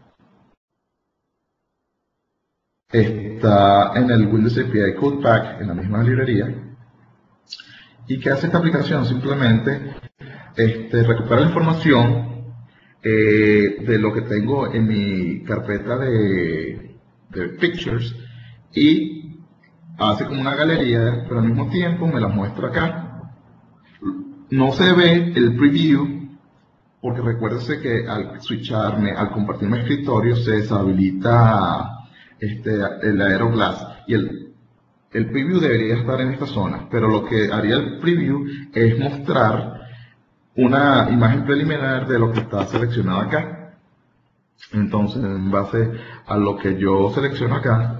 Está en el Windows API Code Pack, en la misma librería. ¿Y qué hace esta aplicación? Simplemente recupera la información de lo que tengo en mi carpeta de Pictures y hace como una galería, pero al mismo tiempo me las muestra acá. No se ve el preview, porque recuérdese que al switcharme, al compartir mi escritorio, se deshabilita el Aeroglass y el preview debería estar en esta zona, pero lo que haría el preview es mostrar una imagen preliminar de lo que está seleccionado acá. Entonces, en base a lo que yo selecciono acá,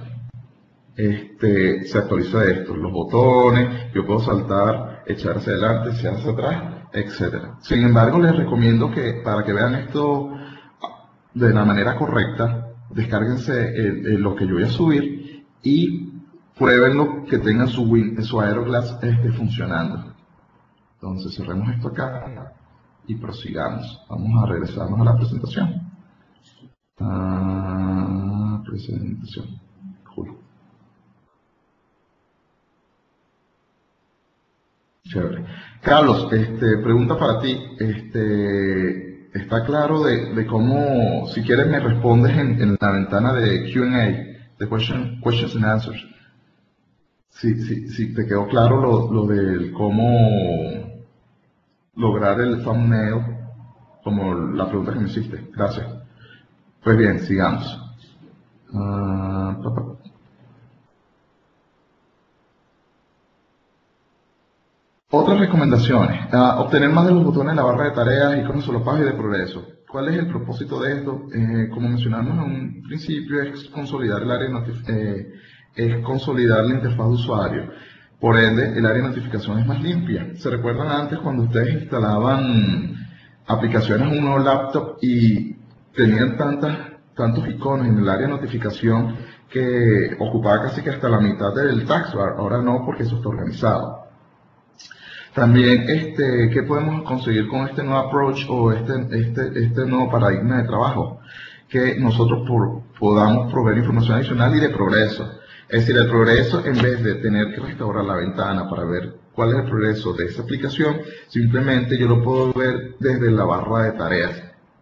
se actualiza esto, los botones, yo puedo saltar, echar hacia adelante, echar hacia atrás, etcétera. Sin embargo, les recomiendo que para que vean esto de la manera correcta, descárguense lo que yo voy a subir y pruébenlo que tengan su Aeroglass funcionando. Entonces cerremos esto acá y prosigamos. Vamos a regresarnos a la presentación. Presentación. Julio. Chévere. Carlos, pregunta para ti. Está claro de cómo, si quieres me respondes en la ventana de Q&A, de questions and answers. Si te quedó claro lo del cómo lograr el thumbnail, como la pregunta que me hiciste. Gracias. Pues bien, sigamos. Otras recomendaciones. Obtener más de los botones en la barra de tareas, iconos solapados y de progreso. ¿Cuál es el propósito de esto? Como mencionamos en un principio, es consolidar el área es consolidar la interfaz de usuario. Por ende, el área de notificación es más limpia. ¿Se recuerdan antes cuando ustedes instalaban aplicaciones en un nuevo laptop y tenían tantos iconos en el área de notificación que ocupaba casi que hasta la mitad del taskbar? Ahora no, porque eso está organizado. También, ¿qué podemos conseguir con este nuevo approach o este nuevo paradigma de trabajo? Que nosotros podamos proveer información adicional y de progreso. Es decir, el progreso, en vez de tener que restaurar la ventana para ver cuál es el progreso de esa aplicación, simplemente yo lo puedo ver desde la barra de tareas.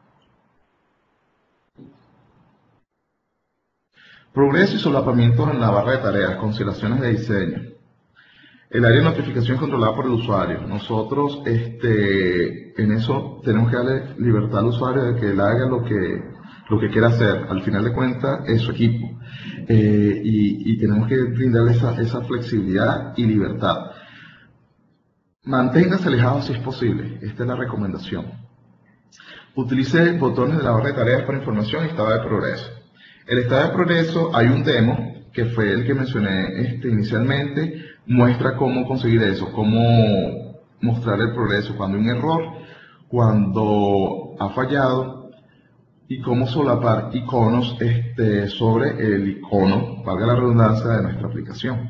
Progreso y solapamientos en la barra de tareas, consideraciones de diseño. El área de notificación controlada por el usuario. Nosotros en eso tenemos que darle libertad al usuario de que él haga lo que quiera hacer. Al final de cuentas es su equipo. Y tenemos que brindarle esa flexibilidad y libertad. Manténgase alejado si es posible. Esta es la recomendación. Utilice botones de la barra de tareas para información y estado de progreso. El estado de progreso, hay un demo que fue el que mencioné inicialmente, muestra cómo conseguir eso, cómo mostrar el progreso cuando hay un error, cuando ha fallado y cómo solapar iconos sobre el icono, valga la redundancia, de nuestra aplicación.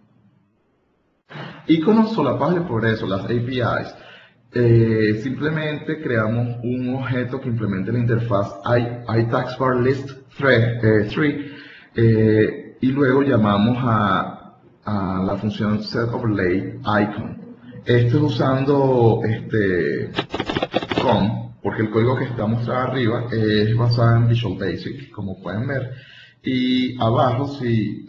Iconos solapados de progreso, las APIs. Simplemente creamos un objeto que implemente la interfaz iTaskBarList3 y luego llamamos a la función setOverlayIcon. Esto es usando COM, porque el código que está mostrado arriba es basado en Visual Basic, como pueden ver. Y abajo si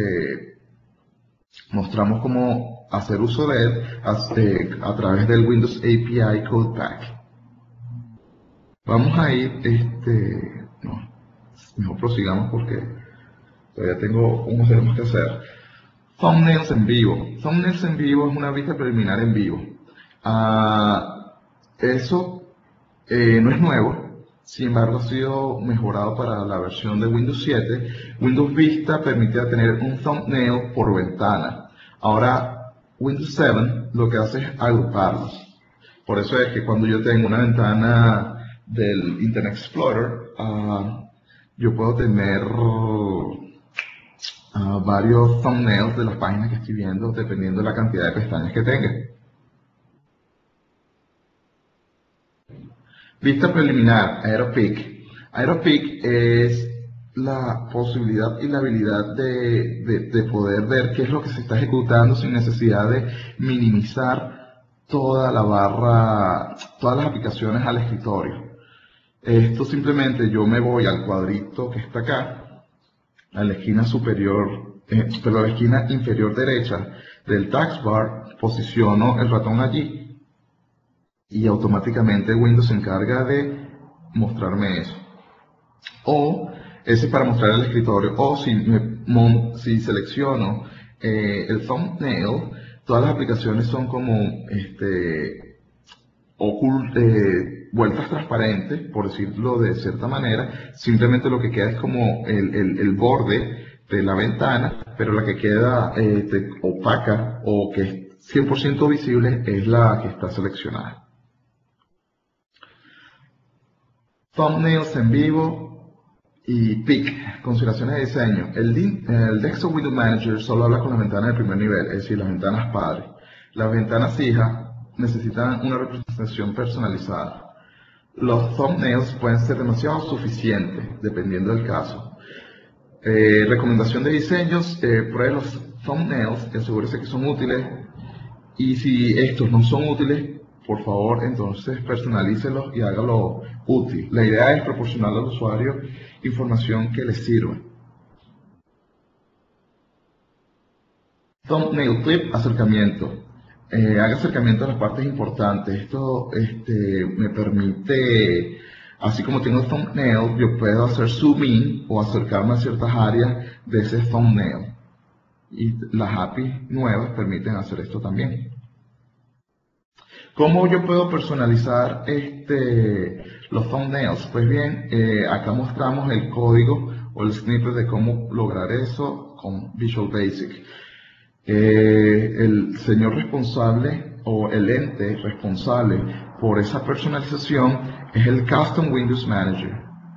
mostramos cómo hacer uso de él a través del Windows API Code Pack. Vamos a ir, no, mejor prosigamos porque todavía tengo unos demos que hacer. Thumbnails en vivo. Thumbnails en vivo es una vista preliminar en vivo. Eso no es nuevo, sin embargo ha sido mejorado para la versión de Windows 7. Windows Vista permitía tener un thumbnail por ventana. Ahora Windows 7 lo que hace es agruparlos. Por eso es que cuando yo tengo una ventana del Internet Explorer, yo puedo tener varios thumbnails de las páginas que estoy viendo dependiendo de la cantidad de pestañas que tenga. Vista preliminar, AeroPeek. AeroPeek es la posibilidad y la habilidad de poder ver qué es lo que se está ejecutando sin necesidad de minimizar toda la barra, todas las aplicaciones al escritorio. Esto simplemente yo me voy al cuadrito que está acá, a la esquina superior, pero a la esquina inferior derecha del taskbar, posiciono el ratón allí y automáticamente Windows se encarga de mostrarme eso. O ese para mostrar el escritorio, o si selecciono el thumbnail, todas las aplicaciones son como vueltas transparentes, por decirlo de cierta manera. Simplemente lo que queda es como el borde de la ventana, pero la que queda opaca o que es 100% visible es la que está seleccionada. Thumbnails en vivo y PIC, consideraciones de diseño. El Desktop Window Manager solo habla con las ventanas de primer nivel, es decir, las ventanas padre. Las ventanas hijas necesitan una representación personalizada. Los thumbnails pueden ser demasiado suficientes, dependiendo del caso. Recomendación de diseños, pruebe los thumbnails, asegúrese que son útiles, y si estos no son útiles, por favor, entonces personalícelos y hágalo útil. La idea es proporcionarle al usuario información que le sirva. Thumbnail clip, acercamiento. Haga acercamiento a las partes importantes. Esto me permite, así como tengo thumbnail, yo puedo hacer zoom in o acercarme a ciertas áreas de ese thumbnail. Y las APIs nuevas permiten hacer esto también. ¿Cómo yo puedo personalizar los thumbnails? Pues bien, acá mostramos el código o el snippet de cómo lograr eso con Visual Basic. El señor responsable o el ente responsable por esa personalización es el Custom Windows Manager.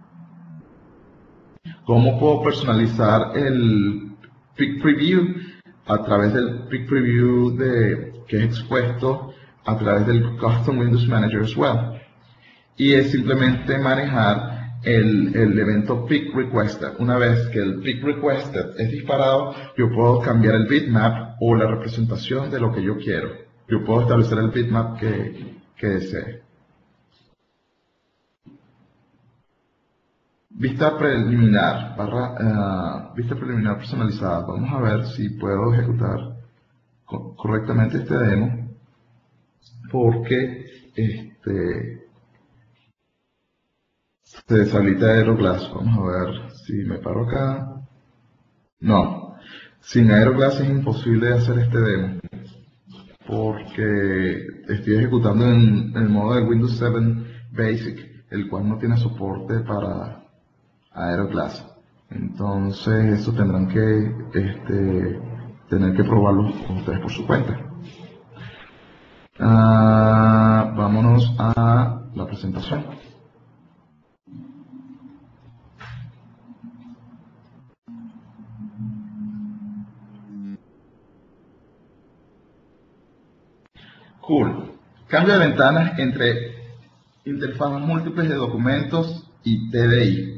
¿Cómo puedo personalizar el Pick Preview? A través del Pick Preview que es expuesto a través del Custom Windows Manager as well. Y es simplemente manejar el evento Pick Requested. Una vez que el Pick Requested es disparado, yo puedo cambiar el bitmap o la representación de lo que yo quiero. Yo puedo establecer el bitmap que desee. Vista preliminar, vista preliminar personalizada. Vamos a ver si puedo ejecutar correctamente este demo, porque se deshabilita Aeroglass. Vamos a ver si me paro acá. No, sin Aeroglass es imposible hacer este demo, porque estoy ejecutando en el modo de Windows 7 Basic, el cual no tiene soporte para Aeroglass. Entonces eso tendrán que tener que probarlo ustedes por su cuenta. Vámonos a la presentación. Cool. Cambio de ventanas entre interfaces múltiples de documentos y TDI.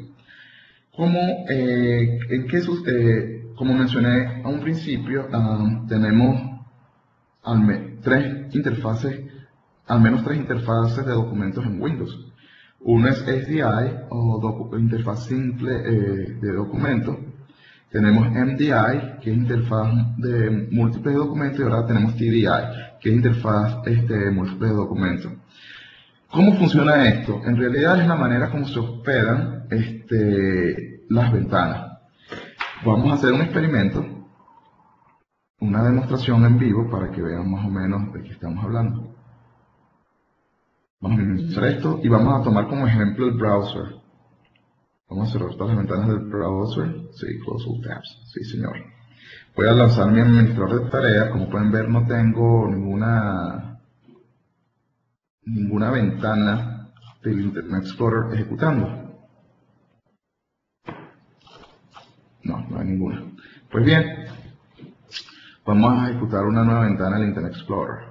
Como mencioné a un principio, tenemos al menos tres interfaces de documentos en Windows. Uno es SDI o interfaz simple de documentos. Tenemos MDI, que es interfaz de múltiples de documentos, y ahora tenemos TDI, que es interfaz múltiple de documentos. ¿Cómo funciona esto? En realidad es la manera como se hospedan las ventanas. Vamos a hacer un experimento, una demostración en vivo para que vean más o menos de qué estamos hablando. Vamos a iniciar esto y vamos a tomar como ejemplo el browser. Vamos a cerrar todas las ventanas del browser. Sí, close all tabs. Sí, señor. Voy a lanzar mi administrador de tareas. Como pueden ver, no tengo ninguna ventana del Internet Explorer ejecutando. No hay ninguna. Pues bien, vamos a ejecutar una nueva ventana del Internet Explorer.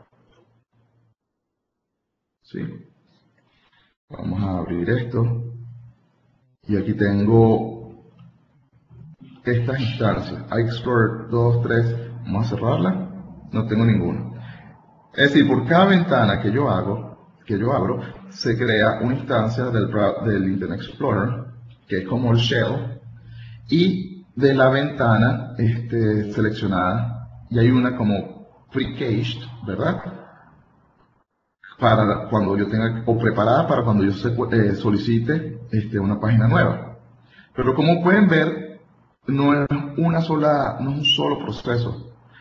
¿Sí? Vamos a abrir esto. Y aquí tengo estas instancias. iExplorer 2, 3. Vamos a cerrarla. No tengo ninguna. Es decir, por cada ventana que yo abro, se crea una instancia del Internet Explorer, que es como el shell, y de la ventana seleccionada, y hay una como pre-cached, ¿verdad? Para cuando yo tenga, o preparada para cuando yo solicite una página nueva. Pero como pueden ver, no es un solo proceso.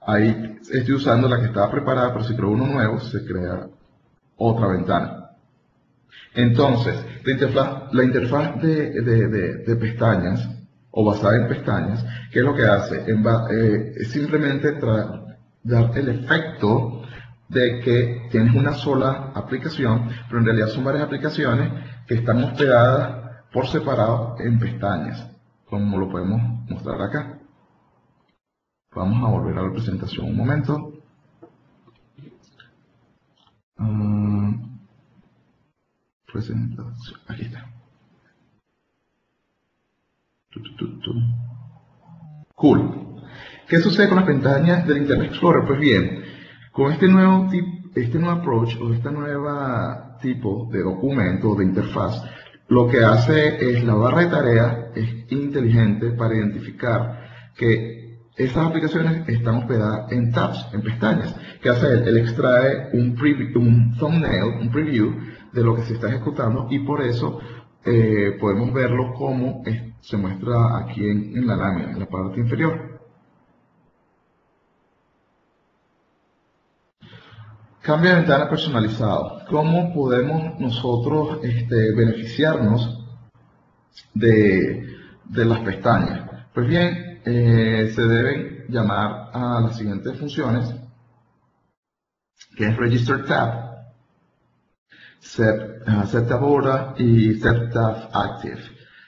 ahí estoy usando la que estaba preparada, pero si creo uno nuevo, se crea otra ventana. Entonces, la interfaz de pestañas, o basada en pestañas, ¿qué es lo que hace? Es simplemente dar el efecto de que tienes una sola aplicación, pero en realidad son varias aplicaciones que están hospedadas por separado en pestañas, como lo podemos mostrar acá. Vamos a volver a la presentación un momento. Presentación, aquí está. Cool. ¿Qué sucede con las pestañas del Internet Explorer? Pues bien, con este nuevo approach o este nuevo tipo de documento, de interfaz, lo que hace es la barra de tareas es inteligente para identificar que estas aplicaciones están hospedadas en tabs, en pestañas. ¿Qué hace él? Él extrae un thumbnail, un preview de lo que se está ejecutando y por eso podemos verlo como se muestra aquí en la lámina, en la parte inferior. Cambio de ventana personalizado. ¿Cómo podemos nosotros beneficiarnos de las pestañas? Pues bien, se deben llamar a las siguientes funciones, que es Register Tab, Set Tab Order y Set Tab Active.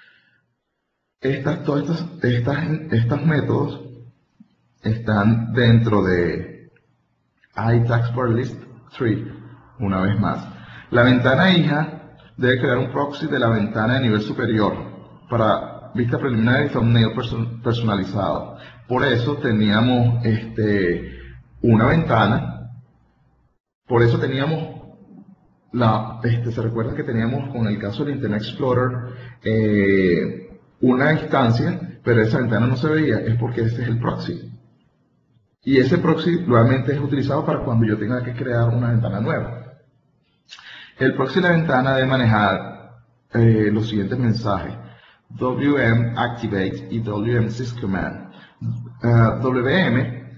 Todos estos métodos están dentro de iTaxParList 3, una vez más. La ventana hija debe crear un proxy de la ventana de nivel superior para vista preliminar y thumbnail personalizado. Por eso teníamos una ventana, por eso teníamos se recuerda que teníamos con el caso del Internet Explorer una instancia, pero esa ventana no se veía, es porque ese es el proxy. Y ese proxy nuevamente es utilizado para cuando yo tenga que crear una ventana nueva. El proxy de la ventana debe manejar los siguientes mensajes: WM Activate y WM Syscommand. WM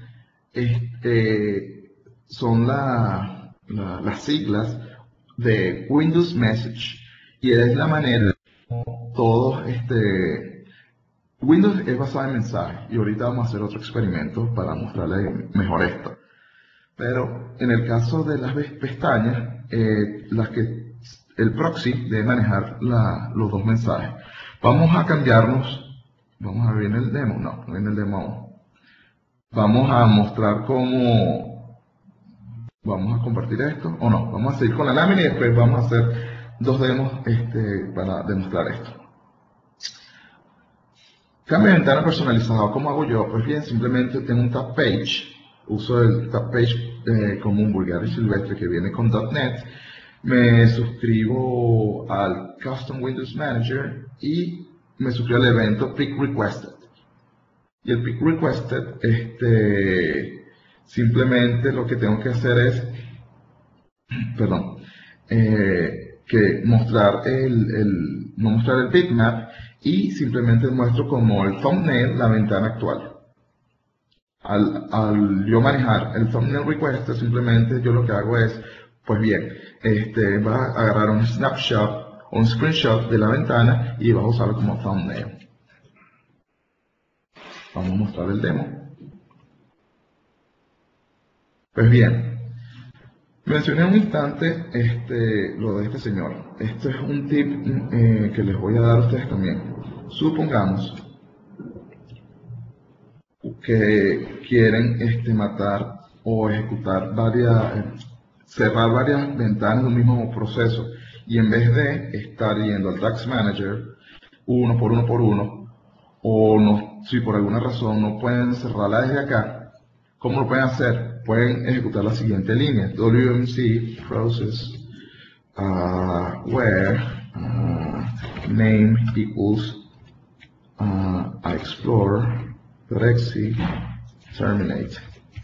son las siglas de Windows Message y es la manera todos Windows es basado en mensajes y ahorita vamos a hacer otro experimento para mostrarles mejor esto. Pero en el caso de las pestañas, el proxy debe manejar los dos mensajes. Vamos a cambiarnos, vamos a ver en el demo, no en el demo. Vamos a mostrar cómo, vamos a compartir esto, o no, vamos a seguir con la lámina y después vamos a hacer dos demos para demostrar esto. Cambio de ventana personalizado, ¿cómo hago yo? Pues bien, simplemente tengo un tab page, uso el tab page común, vulgar y silvestre que viene con .NET, me suscribo al Custom Windows Manager y me suscribo al evento Pick Requested. Y el Pick Requested, simplemente lo que tengo que hacer es, perdón, que mostrar no mostrar el bitmap y simplemente muestro como el thumbnail la ventana actual. Al yo manejar el thumbnail request, simplemente yo lo que hago es, pues bien, va a agarrar un snapshot o un screenshot de la ventana y va a usarlo como thumbnail. Vamos a mostrar el demo. Pues bien, mencioné un instante lo de este señor. Esto es un tip que les voy a dar a ustedes también. Supongamos que quieren matar o ejecutar cerrar varias ventanas de un mismo proceso y en vez de estar yendo al Tax Manager uno por uno, o no, si por alguna razón no pueden cerrarla desde acá, ¿cómo lo pueden hacer? Pueden ejecutar la siguiente línea: WMC process where name equals explorer.exe terminate.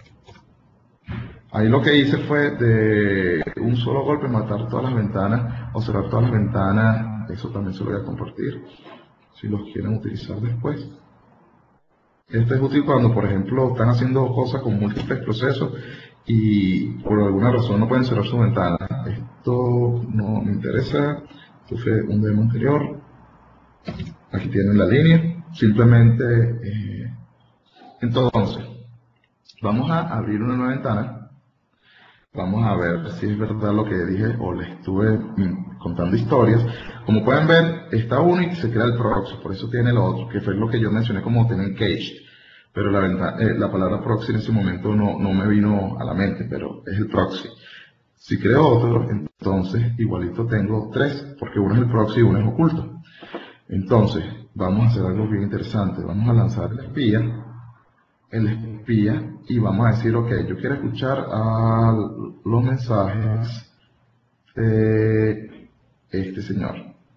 Ahí lo que hice fue de un solo golpe matar todas las ventanas o cerrar todas las ventanas. Eso también se lo voy a compartir si los quieren utilizar después. Este es útil cuando, por ejemplo, están haciendo cosas con múltiples procesos y por alguna razón no pueden cerrar su ventana. Esto no me interesa. Esto fue un demo anterior. Aquí tienen la línea. Simplemente, entonces, vamos a abrir una nueva ventana. Vamos a ver si es verdad lo que dije o les estuve contando historias. Como pueden ver, está uno y se crea el proxy, por eso tiene lo otro, que fue lo que yo mencioné como tener caged. Pero la palabra proxy en ese momento no me vino a la mente, pero es el proxy. Si creo otro, entonces igualito tengo tres, porque uno es el proxy y uno es oculto. Entonces, vamos a hacer algo bien interesante. Vamos a lanzar el espía, y vamos a decir, ok, yo quiero escuchar los mensajes de este señor.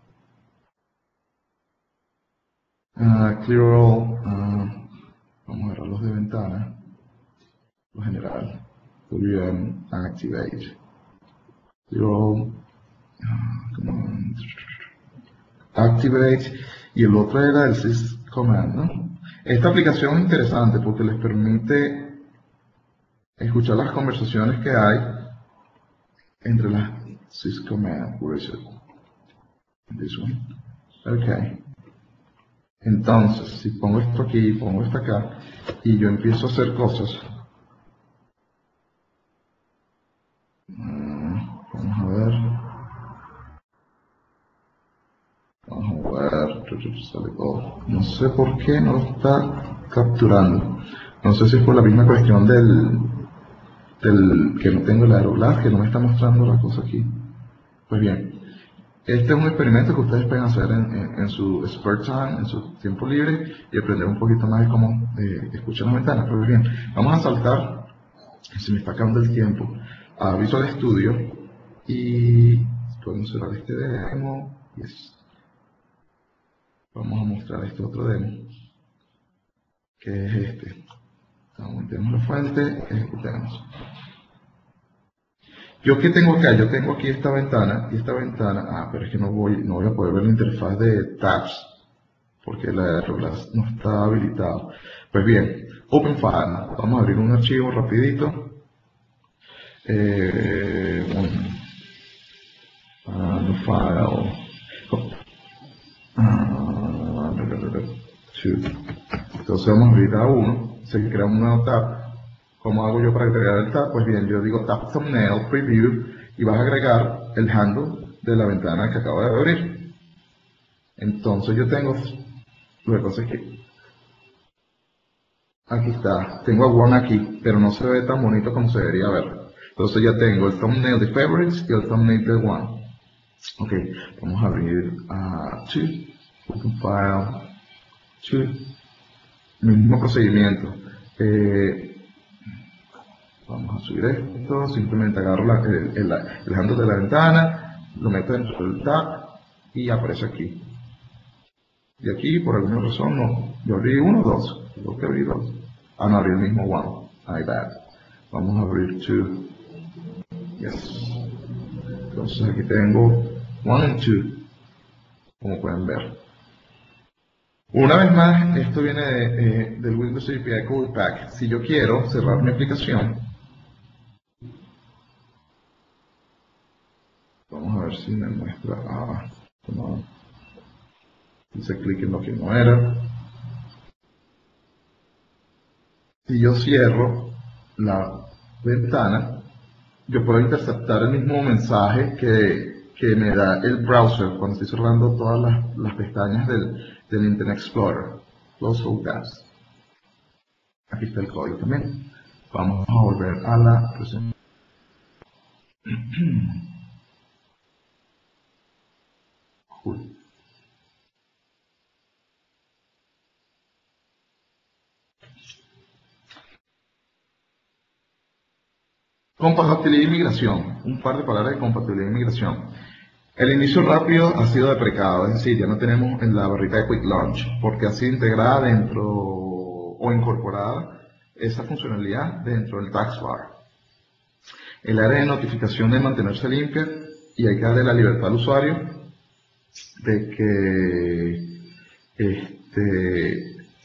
Clear all, vamos a agarrarlos de ventana, lo general, activate, clear all, come on, activate, y el otro era el syscommand, ¿no? Esta aplicación es interesante porque les permite escuchar las conversaciones que hay entre las syscommand. Where is it? This one. Ok. Entonces, si pongo esto aquí y pongo esto acá, y yo empiezo a hacer cosas, vamos a ver, no sé por qué no lo está capturando, no sé si es por la misma cuestión del que no tengo el aeroglass, que no me está mostrando la cosa aquí. Pues bien, este es un experimento que ustedes pueden hacer en su spare time, en su tiempo libre, y aprender un poquito más de cómo escuchar las ventanas. Pues bien, vamos a saltar, se me está acabando el tiempo, a Visual Studio, y podemos cerrar este demo. Yes. Vamos a mostrar este otro demo, que es este. Aumentemos la fuente, ejecutemos. ¿Yo qué tengo acá? Yo tengo aquí esta ventana, y esta ventana, pero es que no voy a poder ver la interfaz de tabs, porque el aeroglass no está habilitado. Pues bien, Open File, vamos a abrir un archivo rapidito. File. Entonces vamos a abrir a uno, se crea un nuevo tab. ¿Cómo hago yo para agregar el tab? Pues bien, yo digo tab thumbnail, preview, y vas a agregar el handle de la ventana que acabo de abrir. Entonces yo tengo, lo que pasa es que aquí está, tengo a One aquí, pero no se ve tan bonito como se debería ver. Entonces ya tengo el thumbnail de Favorites y el thumbnail de One. Ok, vamos a abrir a Open File, mismo procedimiento. Vamos a subir esto, simplemente agarro el handle de la ventana, lo meto dentro del tab y aparece aquí. Y aquí, por alguna razón, no. Yo abrí uno o dos. Tengo que abrir dos. No abrí el mismo one. My bad. Vamos a abrir two. Yes. Entonces aquí tengo one and two, como pueden ver. Una vez más, esto viene del Windows API Code Pack. Si yo quiero cerrar mi aplicación, vamos a ver si me muestra. No. Hice clic en lo que no era. Si yo cierro la ventana, yo puedo interceptar el mismo mensaje que me da el browser cuando estoy cerrando todas las pestañas del Internet Explorer. Close all tabs. Aquí está el código también. Vamos a volver a la presentación. Compatibilidad y migración. Un par de palabras de compatibilidad y migración. El inicio rápido ha sido deprecado, es decir, ya no tenemos en la barrita de Quick Launch, porque ha sido integrada dentro o incorporada esa funcionalidad dentro del taskbar. El área de notificación de mantenerse limpia, y hay que darle la libertad al usuario de que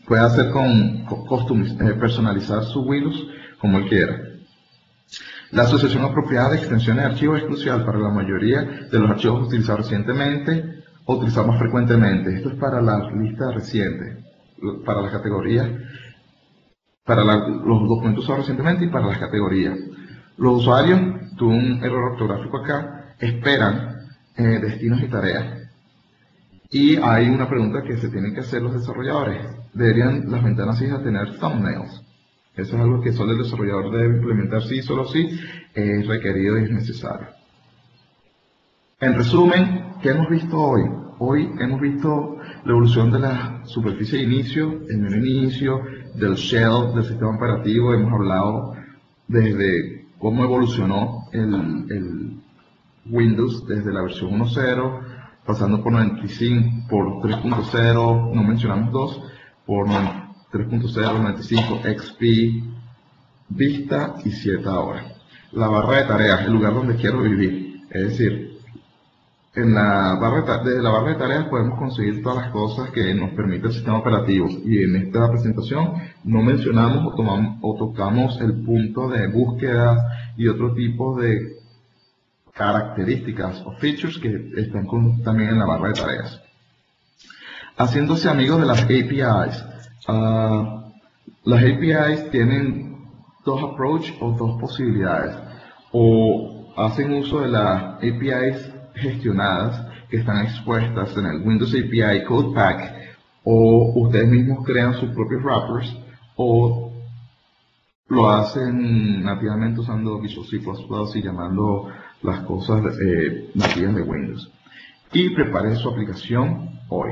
puede hacer personalizar su Windows como él quiera. La asociación apropiada de extensiones de archivos es crucial para la mayoría de los archivos utilizados recientemente o utilizados más frecuentemente. Esto es para las listas recientes, para las categorías, para los documentos usados recientemente y para las categorías. Los usuarios, tuve un error ortográfico acá, esperan destinos y tareas. Y hay una pregunta que se tienen que hacer los desarrolladores. ¿Deberían las ventanas hijas tener thumbnails? Eso es algo que solo el desarrollador debe implementar sí, solo sí, es requerido y es necesario. En resumen, ¿qué hemos visto hoy? Hoy hemos visto la evolución de la superficie de inicio, el menú inicio, del shell, del sistema operativo. Hemos hablado desde cómo evolucionó el Windows desde la versión 1.0, pasando por 95, por 3.0, no mencionamos 2, por 3.0, 95, XP, Vista y 7 ahora. La barra de tareas, el lugar donde quiero vivir. Es decir, desde la barra de tareas podemos conseguir todas las cosas que nos permite el sistema operativo. Y en esta presentación no mencionamos o tocamos el punto de búsqueda y otro tipo de características o features que están también en la barra de tareas. Haciéndose amigos de las APIs. Las APIs tienen dos approaches o dos posibilidades. O hacen uso de las APIs gestionadas que están expuestas en el Windows API Code Pack, o ustedes mismos crean sus propios wrappers, o lo hacen nativamente usando Visual C++ y llamando las cosas nativas de Windows. Y prepare su aplicación hoy.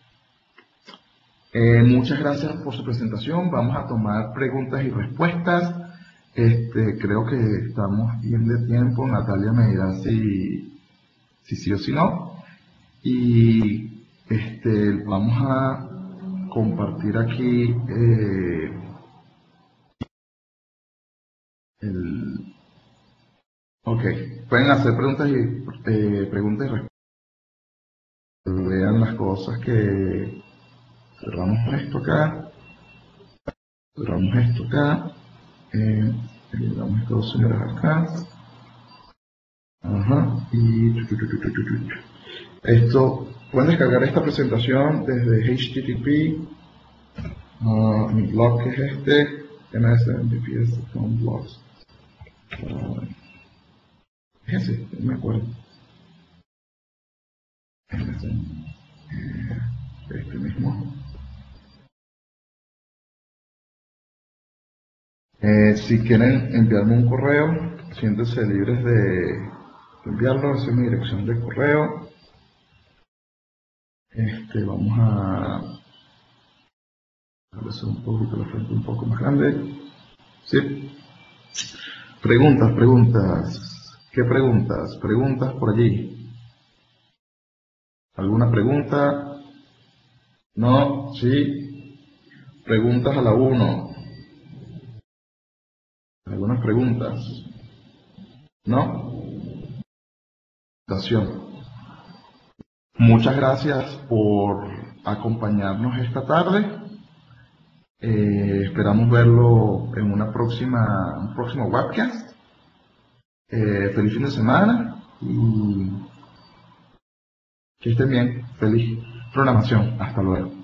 Muchas gracias por su presentación. Vamos a tomar preguntas y respuestas. Creo que estamos bien de tiempo. Natalia me dirá si sí o si no. Y vamos a compartir aquí Ok, pueden hacer preguntas y respuestas. Vean las cosas que cerramos esto acá, cerramos esto acá, eliminamos estos señores acá, y esto, pueden descargar esta presentación desde HTTP, mi blog que es msmbps.com blogs. Ese, no me acuerdo. Este mismo. Si quieren enviarme un correo, siéntense libres de enviarlo. Esa es mi dirección de correo. Vamos a hacer un poquito la frente un poco más grande. Sí. Preguntas. ¿Qué preguntas? Preguntas por allí. ¿Alguna pregunta? No, sí. Preguntas a la 1. ¿Algunas preguntas? ¿No? Muchas gracias por acompañarnos esta tarde. Esperamos verlo en un próximo webcast. Feliz fin de semana y que estén bien. Feliz programación. Hasta luego.